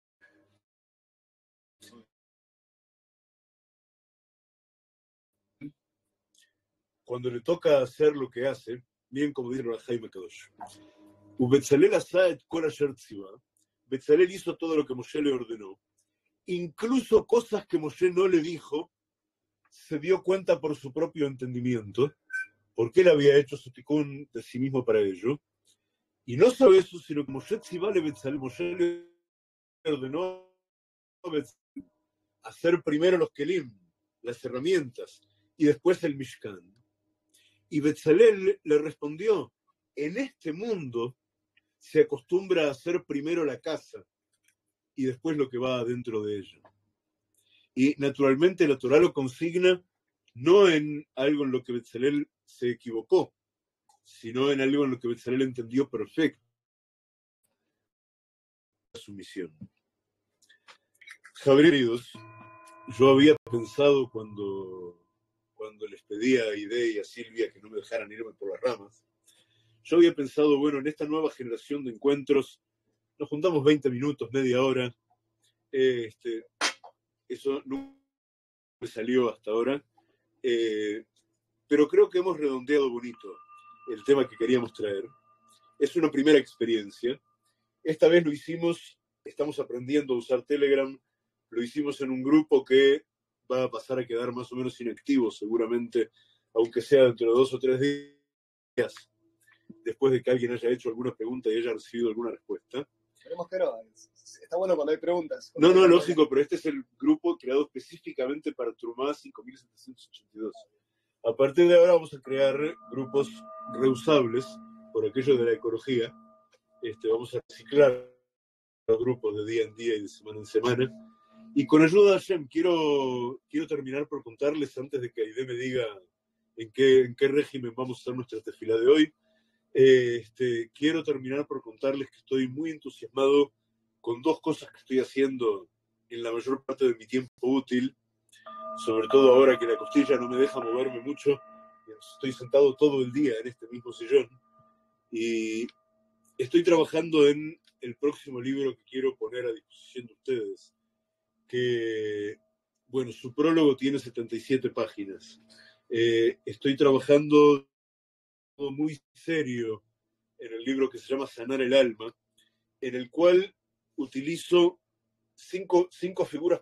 Cuando le toca hacer lo que hace, bien como dice a Jaime Kadosh, Betzalel asá kol asher tziva, Betzalel hizo todo lo que Moshe le ordenó, incluso cosas que Moshe no le dijo, se dio cuenta por su propio entendimiento, porque él había hecho su tikkun de sí mismo para ello, y no solo eso, sino que Moshe tziva le Betzalel, Moshe le ordenó hacer primero los kelim, las herramientas, y después el Mishkan. Y Betzalel le respondió, en este mundo se acostumbra a hacer primero la casa y después lo que va adentro de ella. Y naturalmente la Torá lo consigna no en algo en lo que Betzalel se equivocó, sino en algo en lo que Betzalel entendió perfecto su misión. Queridos, yo había pensado cuando... cuando les pedía a Ide y a Silvia que no me dejaran irme por las ramas, yo había pensado, bueno, en esta nueva generación de encuentros, nos juntamos veinte minutos, media hora, eh, este, eso no me salió hasta ahora, eh, pero creo que hemos redondeado bonito el tema que queríamos traer. Es una primera experiencia. Esta vez lo hicimos, estamos aprendiendo a usar Telegram, lo hicimos en un grupo que va a pasar a quedar más o menos inactivo seguramente, aunque sea dentro de dos o tres días, después de que alguien haya hecho alguna pregunta y haya recibido alguna respuesta. Esperemos que no, está bueno cuando hay preguntas. No, no, lógico, pero este es el grupo creado específicamente para Trumá cinco mil setecientos ochenta y dos. A partir de ahora vamos a crear grupos reusables, por aquello de la ecología. Este, vamos a reciclar los grupos de día en día y de semana en semana. Y con ayuda de Hashem, quiero, quiero terminar por contarles, antes de que Aide me diga en qué, en qué régimen vamos a hacer nuestra tefilá de hoy, eh, este, quiero terminar por contarles que estoy muy entusiasmado con dos cosas que estoy haciendo en la mayor parte de mi tiempo útil, sobre todo ahora que la costilla no me deja moverme mucho, estoy sentado todo el día en este mismo sillón, y estoy trabajando en el próximo libro que quiero poner a disposición de ustedes, que, bueno, su prólogo tiene setenta y siete páginas. Eh, estoy trabajando muy serio en el libro que se llama Sanar el Alma, en el cual utilizo cinco, cinco figuras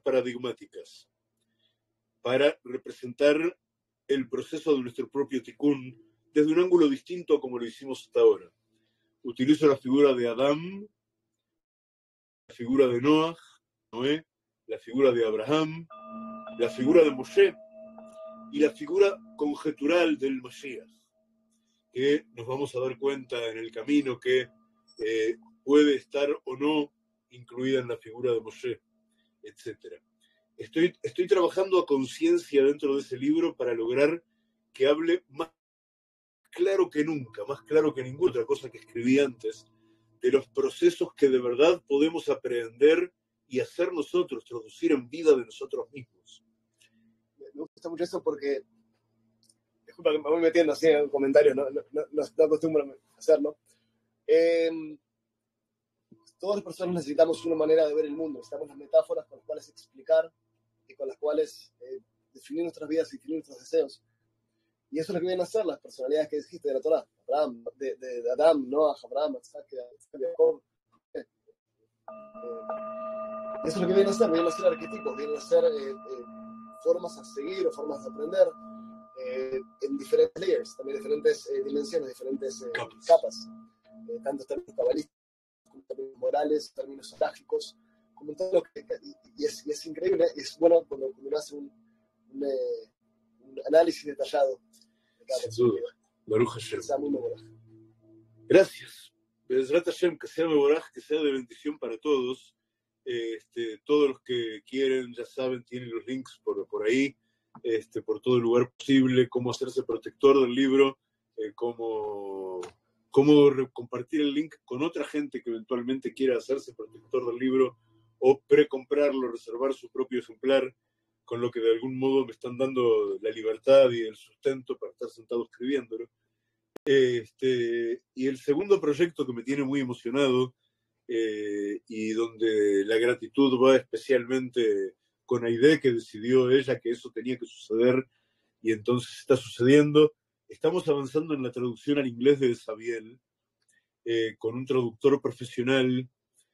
paradigmáticas para representar el proceso de nuestro propio tikkun desde un ángulo distinto a como lo hicimos hasta ahora. Utilizo la figura de Adán, la figura de Noah, Noé, la figura de Abraham, la figura de Moshe y la figura conjetural del Mashiach, que nos vamos a dar cuenta en el camino que eh, puede estar o no incluida en la figura de Moshe, etcétera. Estoy, estoy trabajando a conciencia dentro de ese libro para lograr que hable más claro que nunca, más claro que ninguna otra cosa que escribí antes, de los procesos que de verdad podemos aprender y hacer nosotros, traducir en vida de nosotros mismos. Me gusta mucho eso porque, disculpa que me voy metiendo así en comentarios, no, no, no, no acostumbro a hacerlo. Eh, todas las personas necesitamos una manera de ver el mundo, necesitamos las metáforas con las cuales explicar y con las cuales eh, definir nuestras vidas y definir nuestros deseos. Y eso es lo que vienen a hacer las personalidades que dijiste de la Torá, Abraham, de, de, de Adán, Noah, Abraham, Isaac, Jacob. Eh, eso es lo que vienen a hacer, vienen a ser arquetipos, vienen a ser eh, eh, formas a seguir o formas de aprender eh, en diferentes layers, también diferentes eh, dimensiones, diferentes eh, capas, capas eh, tanto términos cabalísticos, como términos morales, términos trágicos, como todo lo que, y es, y es increíble, y es bueno cuando, cuando uno hace un, un, eh, un análisis detallado. Sin duda. Baruch Hashem. Que sea muy mevoraj. Gracias. Bezrat Hashem, que sea mevoraj, que sea de bendición para todos. Este, todos los que quieren, ya saben, tienen los links por, por ahí, este, por todo el lugar posible, cómo hacerse protector del libro, eh, cómo, cómo compartir el link con otra gente que eventualmente quiera hacerse protector del libro o precomprarlo, reservar su propio ejemplar, con lo que de algún modo me están dando la libertad y el sustento para estar sentado escribiéndolo. Este, y el segundo proyecto que me tiene muy emocionado eh, y donde la gratitud va especialmente con Aide, que decidió ella que eso tenía que suceder y entonces está sucediendo. Estamos avanzando en la traducción al inglés de Sabiel eh, con un traductor profesional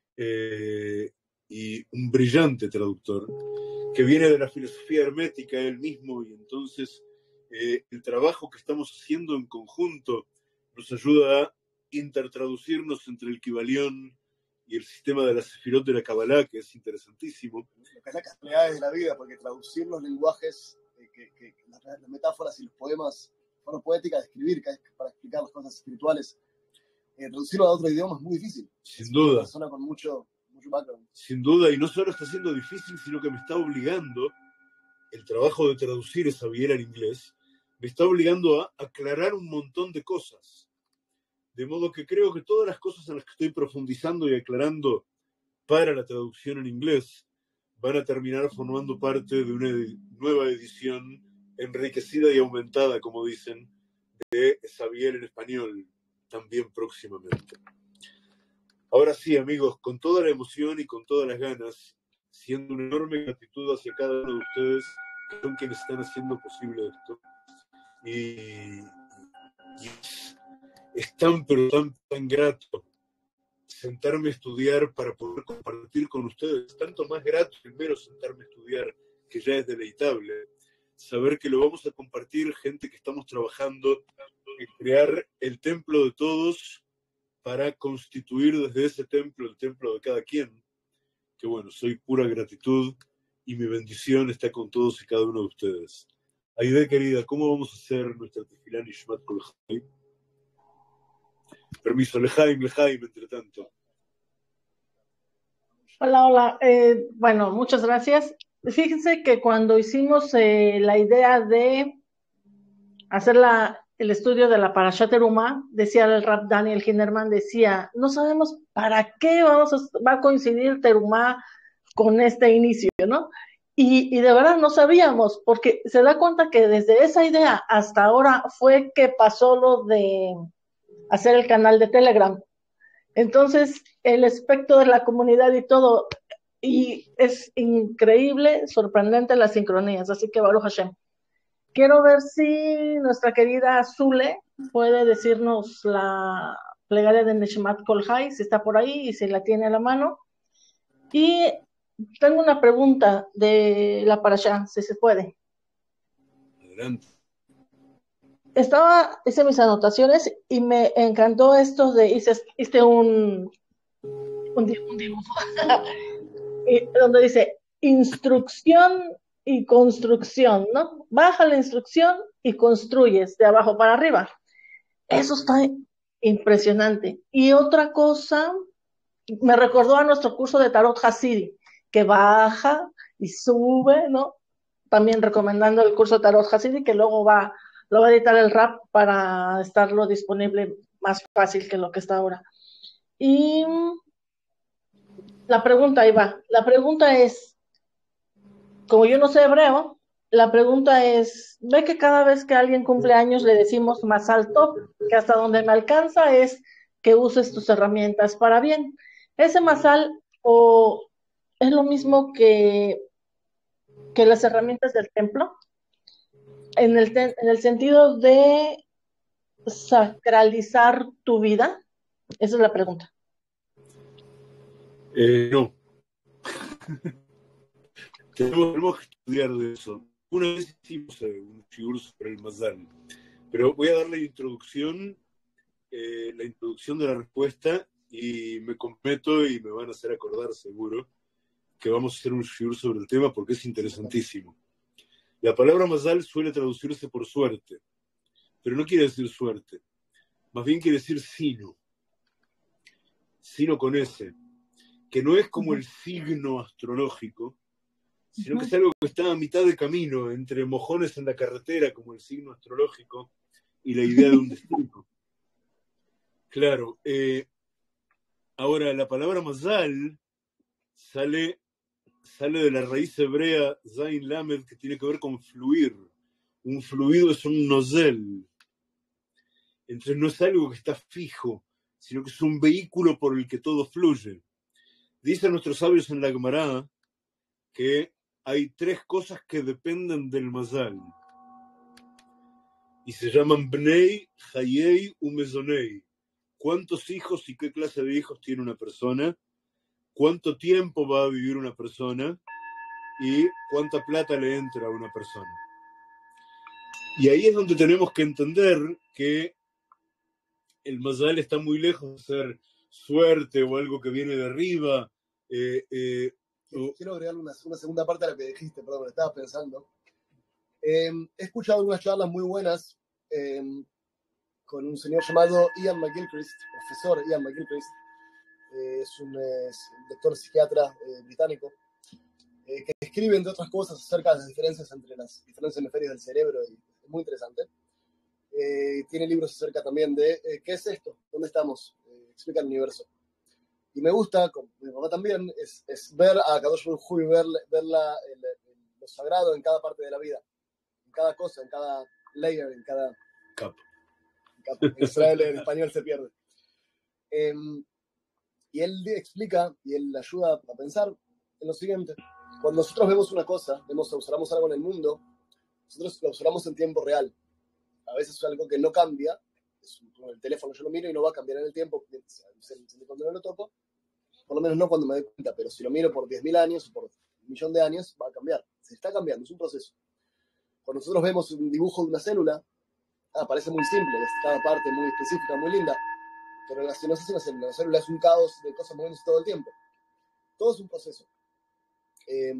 eh, y un brillante traductor que viene de la filosofía hermética él mismo, y entonces eh, el trabajo que estamos haciendo en conjunto nos ayuda a intertraducirnos entre el Kibalión y el sistema de la Sefirot de la Kabbalah, que es interesantísimo. Lo que es las casualidades de la vida, porque traducir los lenguajes, eh, que, que, las, las metáforas y los poemas, forma poética de escribir, que es para explicar las cosas espirituales, eh, traducirlo a otro idioma es muy difícil. Sin es duda. Una persona con mucho... Sin duda, y no solo está siendo difícil, sino que me está obligando, el trabajo de traducir esa Biel al inglés, me está obligando a aclarar un montón de cosas. De modo que creo que todas las cosas en las que estoy profundizando y aclarando para la traducción en inglés van a terminar formando parte de una nueva edición enriquecida y aumentada, como dicen, de esa Biel en español, también próximamente. Ahora sí, amigos, con toda la emoción y con todas las ganas, siendo una enorme gratitud hacia cada uno de ustedes, que son quienes están haciendo posible esto. Y, y es, es tan, pero tan, tan grato sentarme a estudiar para poder compartir con ustedes. Tanto más grato primero sentarme a estudiar, que ya es deleitable. Saber que lo vamos a compartir gente que estamos trabajando en crear el templo de todos, para constituir desde ese templo el templo de cada quien, que bueno, soy pura gratitud y mi bendición está con todos y cada uno de ustedes. Aide, querida, ¿cómo vamos a hacer nuestra tefilá Nishmat Kol Chaim? Permiso, Lejaim, Lejaim, entre tanto. Hola, hola. Eh, bueno, muchas gracias. Fíjense que cuando hicimos eh, la idea de hacer la el estudio de la Parashat Terumá, decía el Rab Daniel Hinderman, decía, no sabemos para qué vamos a, va a coincidir Terumá con este inicio, ¿no? Y, y de verdad no sabíamos, porque se da cuenta que desde esa idea hasta ahora fue que pasó lo de hacer el canal de Telegram. Entonces, el aspecto de la comunidad y todo, y es increíble, sorprendente las sincronías, así que Baruch Hashem. Quiero ver si nuestra querida Zule puede decirnos la plegaria de Nishmat Kol Chai, si está por ahí y si la tiene a la mano. Y tengo una pregunta de la Parashá, si se puede. Adelante. estaba, hice mis anotaciones y me encantó esto de, hice, hice un, un, un dibujo, donde dice instrucción y construcción, ¿no? Baja la instrucción y construyes de abajo para arriba. Eso está impresionante. Y otra cosa, me recordó a nuestro curso de Tarot Hasidi, que baja y sube, ¿no? También recomendando el curso de Tarot Hasidi, que luego va, lo va a editar el rap para estarlo disponible más fácil que lo que está ahora. Y la pregunta, ahí va, la pregunta es, como yo no sé hebreo, la pregunta es, ve que cada vez que alguien cumple años le decimos más alto, que hasta donde me alcanza es que uses tus herramientas para bien. Ese masal o es lo mismo que, que las herramientas del templo, en el, te, en el sentido de sacralizar tu vida. Esa es la pregunta. Eh, no. tenemos, tenemos que estudiar de eso. Una vez hicimos un shiur sobre el Mazal, pero voy a dar la introducción, eh, la introducción de la respuesta y me comprometo y me van a hacer acordar seguro que vamos a hacer un shiur sobre el tema porque es interesantísimo. La palabra Mazal suele traducirse por suerte, pero no quiere decir suerte, más bien quiere decir sino, sino con S, que no es como el signo astrológico, sino que es algo que está a mitad de camino entre mojones en la carretera, como el signo astrológico, y la idea de un destino. Claro, eh, ahora la palabra Mazal sale, sale de la raíz hebrea Zain Lamed, que tiene que ver con fluir. Un fluido es un nozel. Entonces no es algo que está fijo, sino que es un vehículo por el que todo fluye. Dicen nuestros sabios en la Gemara que hay tres cosas que dependen del Mazal y se llaman Bnei, Hayei, Umezonei. ¿Cuántos hijos y qué clase de hijos tiene una persona? ¿Cuánto tiempo va a vivir una persona? Y cuánta plata le entra a una persona. Y ahí es donde tenemos que entender que el Mazal está muy lejos de ser suerte o algo que viene de arriba. Eh, eh, o... Quiero agregar una, una segunda parte a lo que dijiste, perdón, lo estaba pensando. Eh, he escuchado unas charlas muy buenas eh, con un señor llamado Ian McGilchrist, profesor Ian McGilchrist. Eh, es un eh, doctor psiquiatra eh, británico eh, que escribe, entre otras cosas, acerca de las diferencias entre los diferentes hemisferios del cerebro, y es muy interesante. Eh, tiene libros acerca también de eh, qué es esto, dónde estamos, eh, explica el universo. Y me gusta, como mi mamá también, es, es ver a Kadosh Baruj Hu y ver, ver la, el, el, lo sagrado en cada parte de la vida, en cada cosa, en cada layer, en cada cap. En, cap. En Israel en español se pierde. Eh, y él explica y él ayuda a pensar en lo siguiente: cuando nosotros vemos una cosa, vemos, observamos algo en el mundo, nosotros lo observamos en tiempo real. A veces es algo que no cambia, es un, el teléfono yo lo miro y no va a cambiar en el tiempo cuando no lo toco, por lo menos no cuando me doy cuenta, pero si lo miro por diez mil años o por un millón de años, va a cambiar. Se está cambiando, es un proceso. Cuando nosotros vemos un dibujo de una célula, ah, parece muy simple, es cada parte muy específica, muy linda, pero la, no es una célula, la célula es un caos de cosas moviéndose todo el tiempo. Todo es un proceso. Eh,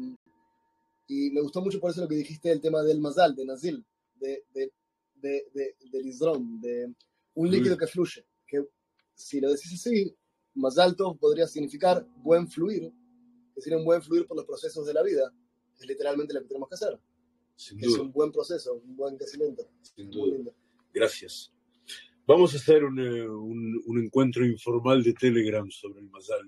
y me gustó mucho por eso lo que dijiste del tema del Mazal, de Nazil, de, de, de, de, del Isdrom, de un líquido que fluye, que si lo decís así, más alto podría significar buen fluir, es decir, un buen fluir por los procesos de la vida, es literalmente lo que tenemos que hacer. Sin que duda. Es un buen proceso, un buen crecimiento. Sin duda. Gracias. Vamos a hacer un, un, un encuentro informal de Telegram sobre el Mazal.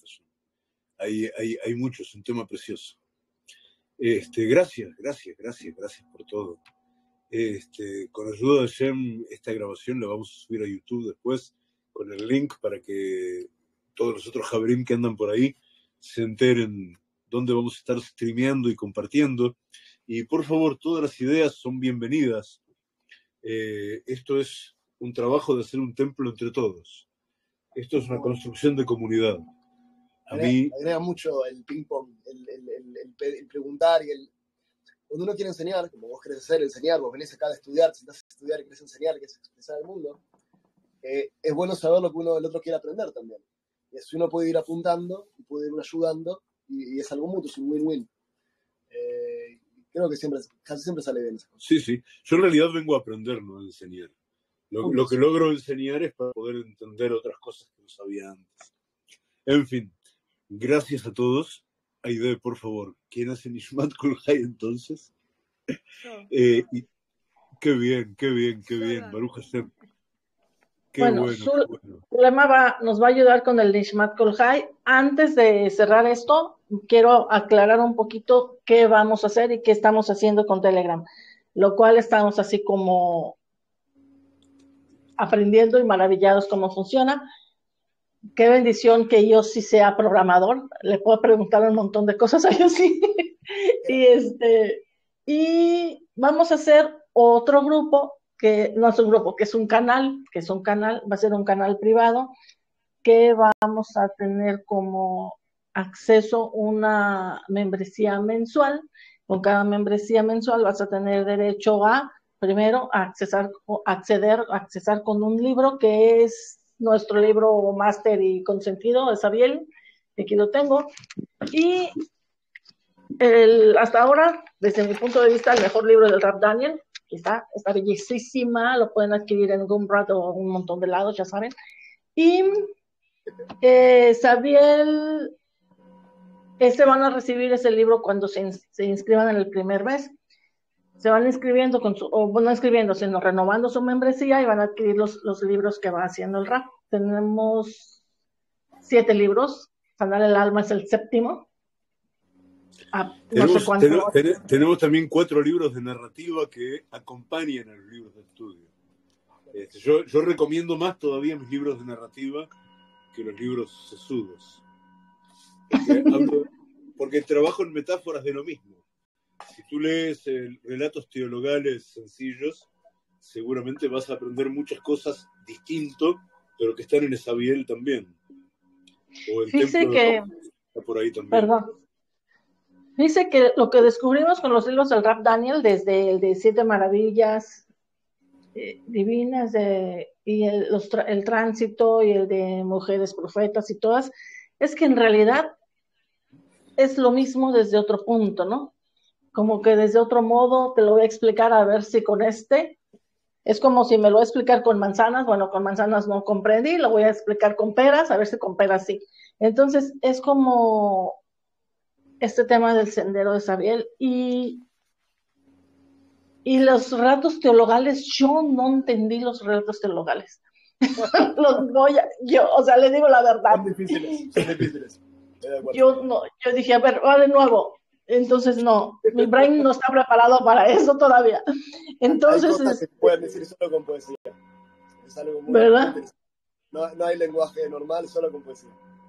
Hay, hay, hay mucho, es un tema precioso. Este, gracias, gracias, gracias, gracias por todo. Este, con ayuda de Shem, esta grabación la vamos a subir a YouTube después con el link para que todos los otros Jabrim que andan por ahí se enteren dónde vamos a estar streameando y compartiendo. Y por favor, todas las ideas son bienvenidas. Eh, esto es un trabajo de hacer un templo entre todos. Esto es una construcción de comunidad. A agrega, mí... agrega mucho el ping-pong, el, el, el, el, el preguntar y el... cuando uno quiere enseñar, como vos querés hacer, enseñar, vos venís acá a estudiar, te sentás a estudiar y querés enseñar, querés expresar el mundo, eh, es bueno saber lo que uno, el otro quiere aprender también. Y así uno puede ir apuntando y puede ir ayudando y, y es algo mutuo, es un win-win. Eh, creo que siempre, casi siempre sale bien esa cosa. Sí, sí. Yo en realidad vengo a aprender, no a enseñar. Lo, lo que logro enseñar es para poder entender otras cosas que no sabía antes. En fin, gracias a todos. Aide, por favor, ¿quién hace Nishmat Kol Hay entonces? Eh, y, qué bien, qué bien, qué bien, Baruch Hashem. Qué bueno, bueno, su qué bueno. problema va, nos va a ayudar con el Nishmat Kol Hay. Antes de cerrar esto, quiero aclarar un poquito qué vamos a hacer y qué estamos haciendo con Telegram, lo cual estamos así como aprendiendo y maravillados cómo funciona. Qué bendición que yo sí sea programador, le puedo preguntar un montón de cosas a ellos sí. y este y vamos a hacer otro grupo que no es un grupo, que es un canal, que es un canal, va a ser un canal privado que vamos a tener como acceso una membresía mensual. Con cada membresía mensual vas a tener derecho a, primero, a accesar, acceder, accesar con un libro que es nuestro libro máster y consentido de Sabiel, que aquí lo tengo. Y el, hasta ahora, desde mi punto de vista, el mejor libro del Rab Daniel, que está, está bellísima, lo pueden adquirir en Gumroad o un montón de lados, ya saben. Y eh, Sabiel, este van a recibir ese libro cuando se, se inscriban en el primer mes. Se van inscribiendo, con su, o bueno, inscribiendo, sino renovando su membresía y van a adquirir los, los libros que va haciendo el Rab. Tenemos siete libros, Sanar el Alma es el séptimo. Ah, no tenemos, sé cuánto. ten, tenemos también cuatro libros de narrativa que acompañan a los libros de estudio. Este, yo, yo recomiendo más todavía mis libros de narrativa que los libros sesudos. Porque, hablo, porque trabajo en metáforas de lo mismo. Si tú lees eh, relatos teologales sencillos, seguramente vas a aprender muchas cosas distinto, pero que están en Esabiel también. O el Dice templo que, de está por ahí también. Perdón. Dice que lo que descubrimos con los libros del Rab Daniel, desde el de Siete Maravillas eh, Divinas de, y el, los, el Tránsito y el de Mujeres Profetas y todas, es que en realidad es lo mismo desde otro punto, ¿no? Como que desde otro modo te lo voy a explicar a ver si con este, es como si me lo voy a explicar con manzanas, bueno, con manzanas no comprendí, lo voy a explicar con peras, a ver si con peras sí. Entonces es como este tema del sendero de Sabiel y, y los relatos teologales, yo no entendí los relatos teologales. los voy a, yo, o sea, les digo la verdad. Son difíciles, son difíciles. Yo no, yo dije, a ver, va de nuevo. Entonces no, mi brain no está preparado para eso todavía. Entonces, hay cosas que se pueden decir solo con poesía. Es algo muy ¿verdad? No, no hay lenguaje normal, solo con poesía.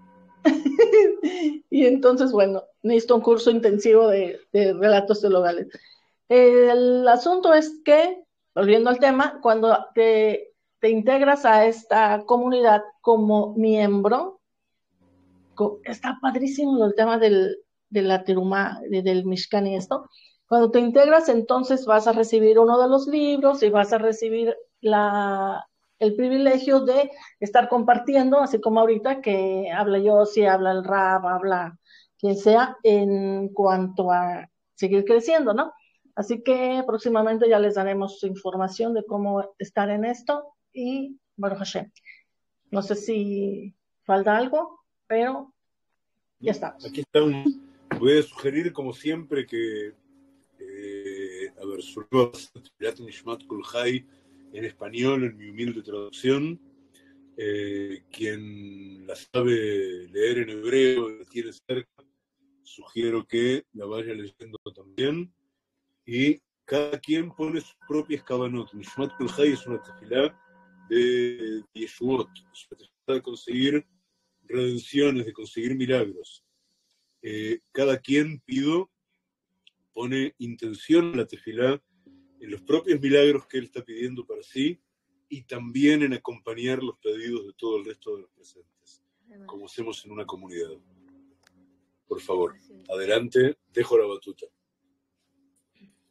Y entonces, bueno, necesito un curso intensivo de, de relatos teologales. El asunto es que, volviendo al tema, cuando te, te integras a esta comunidad como miembro, está padrísimo el tema del, de la teruma, de, del Mishkan y esto. Cuando te integras, entonces vas a recibir uno de los libros y vas a recibir la, el privilegio de estar compartiendo, así como ahorita que habla yo, si habla el Rab, habla quien sea, en cuanto a seguir creciendo, ¿no? Así que próximamente ya les daremos información de cómo estar en esto y, bueno, Hashem, no sé si falta algo, pero ya estamos. Aquí está un... Voy a sugerir, como siempre, que eh, a ver, su Nishmat Kol Hay en español, en mi humilde traducción. Eh, quien la sabe leer en hebreo y la tiene cerca, sugiero que la vaya leyendo también. Y cada quien pone sus propias kavanot. Nishmat Kol Hay es una tefilá de Yeshuot, es una tefilá de conseguir redenciones, de conseguir milagros. Eh, cada quien, pido, pone intención en la tefilá, en los propios milagros que él está pidiendo para sí, y también en acompañar los pedidos de todo el resto de los presentes, como hacemos en una comunidad. Por favor, adelante, dejo la batuta.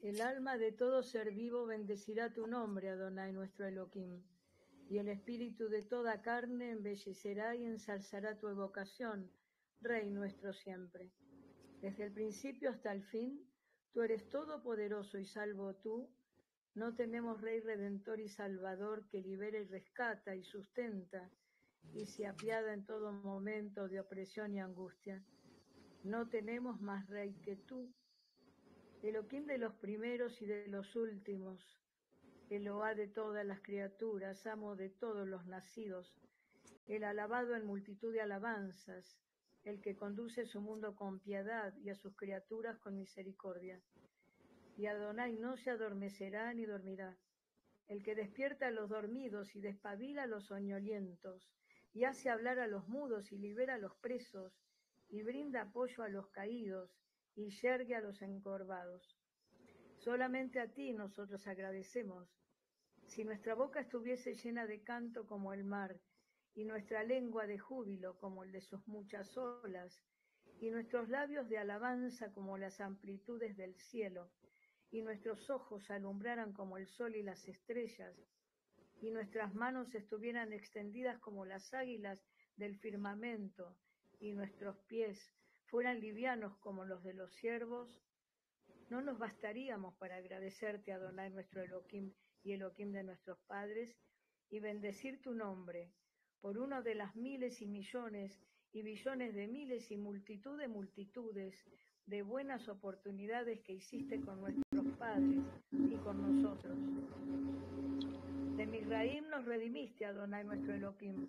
El alma de todo ser vivo bendecirá tu nombre, Adonai, nuestro Elohim, y el espíritu de toda carne embellecerá y ensalzará tu evocación, Rey nuestro siempre. Desde el principio hasta el fin, tú eres todopoderoso y salvo tú. No tenemos Rey Redentor y Salvador que libera y rescata y sustenta y se apiada en todo momento de opresión y angustia. No tenemos más Rey que tú, Elohim de los primeros y de los últimos, Eloá de todas las criaturas, amo de todos los nacidos, el alabado en multitud de alabanzas, el que conduce su mundo con piedad y a sus criaturas con misericordia. Y Adonai no se adormecerá ni dormirá, el que despierta a los dormidos y despabila a los soñolientos, y hace hablar a los mudos y libera a los presos, y brinda apoyo a los caídos, y yergue a los encorvados. Solamente a ti nosotros agradecemos. Si nuestra boca estuviese llena de canto como el mar, y nuestra lengua de júbilo como el de sus muchas olas, y nuestros labios de alabanza como las amplitudes del cielo, y nuestros ojos alumbraran como el sol y las estrellas, y nuestras manos estuvieran extendidas como las águilas del firmamento, y nuestros pies fueran livianos como los de los ciervos, no nos bastaríamos para agradecerte, Adonai, nuestro Elohim y Elohim de nuestros padres, y bendecir tu nombre por uno de las miles y millones y billones de miles y multitud de multitudes de buenas oportunidades que hiciste con nuestros padres y con nosotros. De Misraim nos redimiste, Adonai, nuestro Elohim,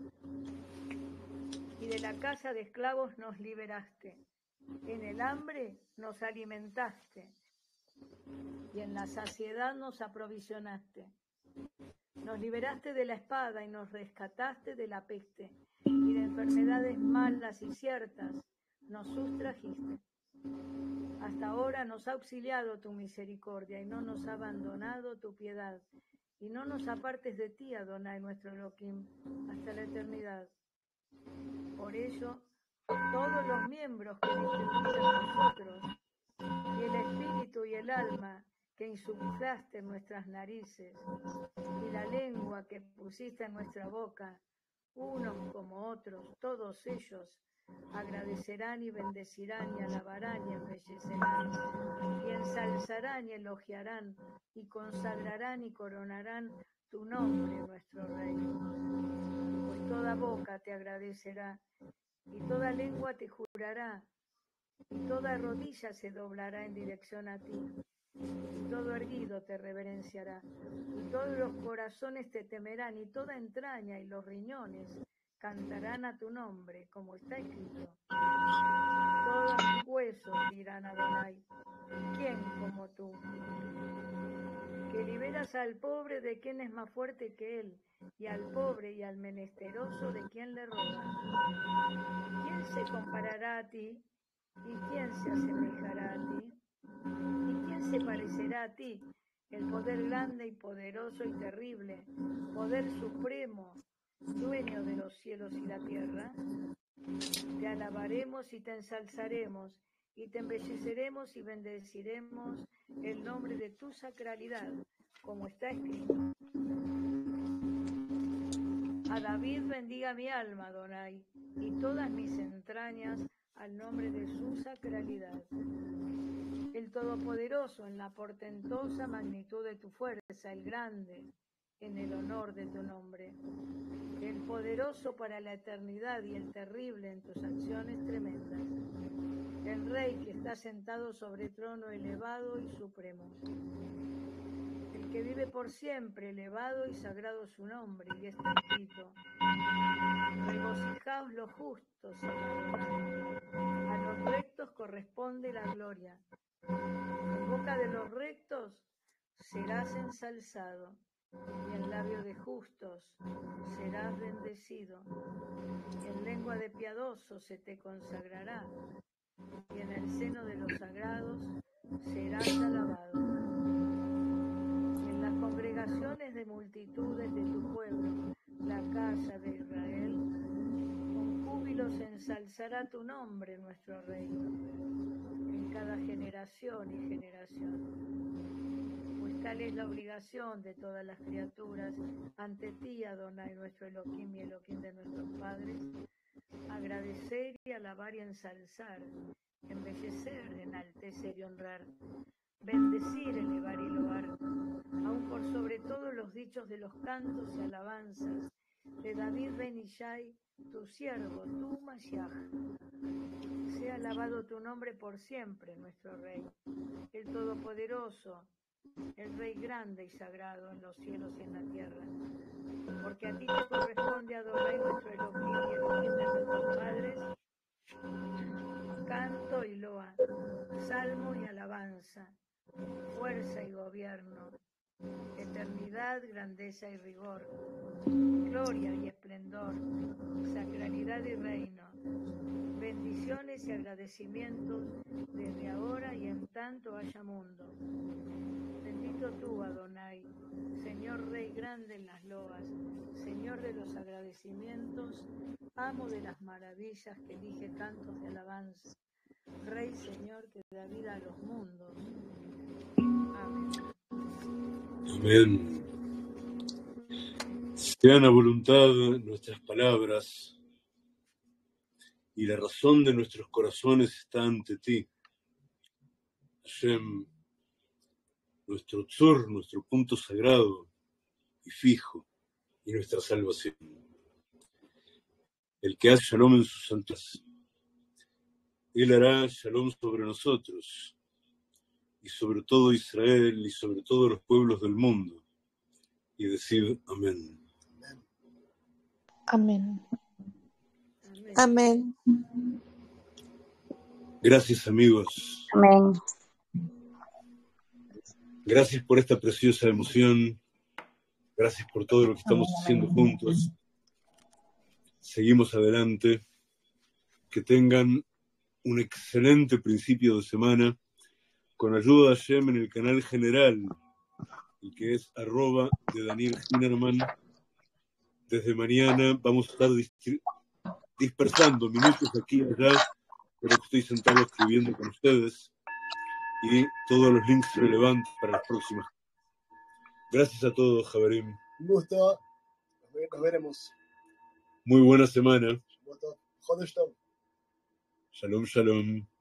y de la casa de esclavos nos liberaste. En el hambre nos alimentaste, y en la saciedad nos aprovisionaste. Nos liberaste de la espada y nos rescataste de la peste, y de enfermedades malas y ciertas nos sustrajiste. Hasta ahora nos ha auxiliado tu misericordia y no nos ha abandonado tu piedad, y no nos apartes de ti, Adonai, nuestro Elohim, hasta la eternidad. Por ello, todos los miembros que distribuiste en nosotros, y el espíritu y el alma que insuflaste en nuestras narices, y la lengua que pusiste en nuestra boca, unos como otros, todos ellos agradecerán y bendecirán y alabarán y embellecerán, y ensalzarán y elogiarán, y consagrarán y coronarán tu nombre, nuestro Rey. Pues toda boca te agradecerá, y toda lengua te jurará, y toda rodilla se doblará en dirección a ti, y todo erguido te reverenciará, y todos los corazones te temerán, y toda entraña y los riñones cantarán a tu nombre, como está escrito. Todos tus huesos dirán a Adonai, ¿quién como tú? Que liberas al pobre de quien es más fuerte que él, y al pobre y al menesteroso de quien le roba. ¿Quién se comparará a ti? ¿Y quién se asemejará a ti? ¿Y quién se parecerá a ti? El poder grande y poderoso y terrible, poder supremo, dueño de los cielos y la tierra. Te alabaremos y te ensalzaremos, y te embelleceremos y bendeciremos el nombre de tu sacralidad, como está escrito. A David bendiga mi alma, Adonai, y todas mis entrañas al nombre de su sacralidad. El Todopoderoso en la portentosa magnitud de tu fuerza, el grande en el honor de tu nombre, el poderoso para la eternidad y el terrible en tus acciones tremendas, el Rey que está sentado sobre trono elevado y supremo, el que vive por siempre, elevado y sagrado su nombre, y está escrito: regocijaos los justos en Adonai, a los rectos corresponde la gloria. En boca de los rectos serás ensalzado, y en labio de justos serás bendecido. En lengua de piadosos se te consagrará, y en el seno de los sagrados serás alabado. En las congregaciones de multitudes de tu pueblo, la casa de Israel, con júbilo se ensalzará tu nombre, nuestro Rey, en cada generación y generación. Tal es la obligación de todas las criaturas ante ti, Adonai, nuestro Elohim y Elohim de nuestros padres, agradecer y alabar y ensalzar, embellecer, enaltecer y honrar, bendecir, elevar y loar, aun por sobre todo los dichos de los cantos y alabanzas de David ben Ishai, tu siervo, tu Mashiach. Sea alabado tu nombre por siempre, nuestro Rey, el Todopoderoso, el Rey grande y sagrado en los cielos y en la tierra. Porque a ti te corresponde, Adonai, nuestro Elohim y Elohim de nuestros padres, canto y loa, salmo y alabanza, fuerza y gobierno, eternidad, grandeza y rigor, gloria y esplendor, sacralidad y reino, bendiciones y agradecimientos desde ahora y en tanto haya mundo. Bendito tú, Adonai, Señor Rey grande en las loas, Señor de los agradecimientos, amo de las maravillas que elige cantos de alabanza, Rey Señor que da vida a los mundos. Amén. Amén. Sean a voluntad nuestras palabras y la razón de nuestros corazones está ante ti. Hashem, nuestro tzur, nuestro punto sagrado y fijo, y nuestra salvación. El que hace shalom en sus santas, él hará shalom sobre nosotros, y sobre todo Israel, y sobre todos los pueblos del mundo. Y decid amén. Amén. Amén. Amén. Gracias, amigos. Amén. Gracias por esta preciosa emoción. Gracias por todo lo que estamos haciendo juntos. Seguimos adelante. Que tengan un excelente principio de semana con ayuda de Hashem en el canal general, el que es arroba de Daniel Hinerman. Desde mañana vamos a estar distri- dispersando minutos aquí y allá, pero estoy sentado escribiendo con ustedes y todos los links relevantes para las próximas. Gracias a todos, Javerim. Un gusto. Nos ve- nos veremos. Muy buena semana. Un gusto. Jodesh Tov. Shalom, shalom.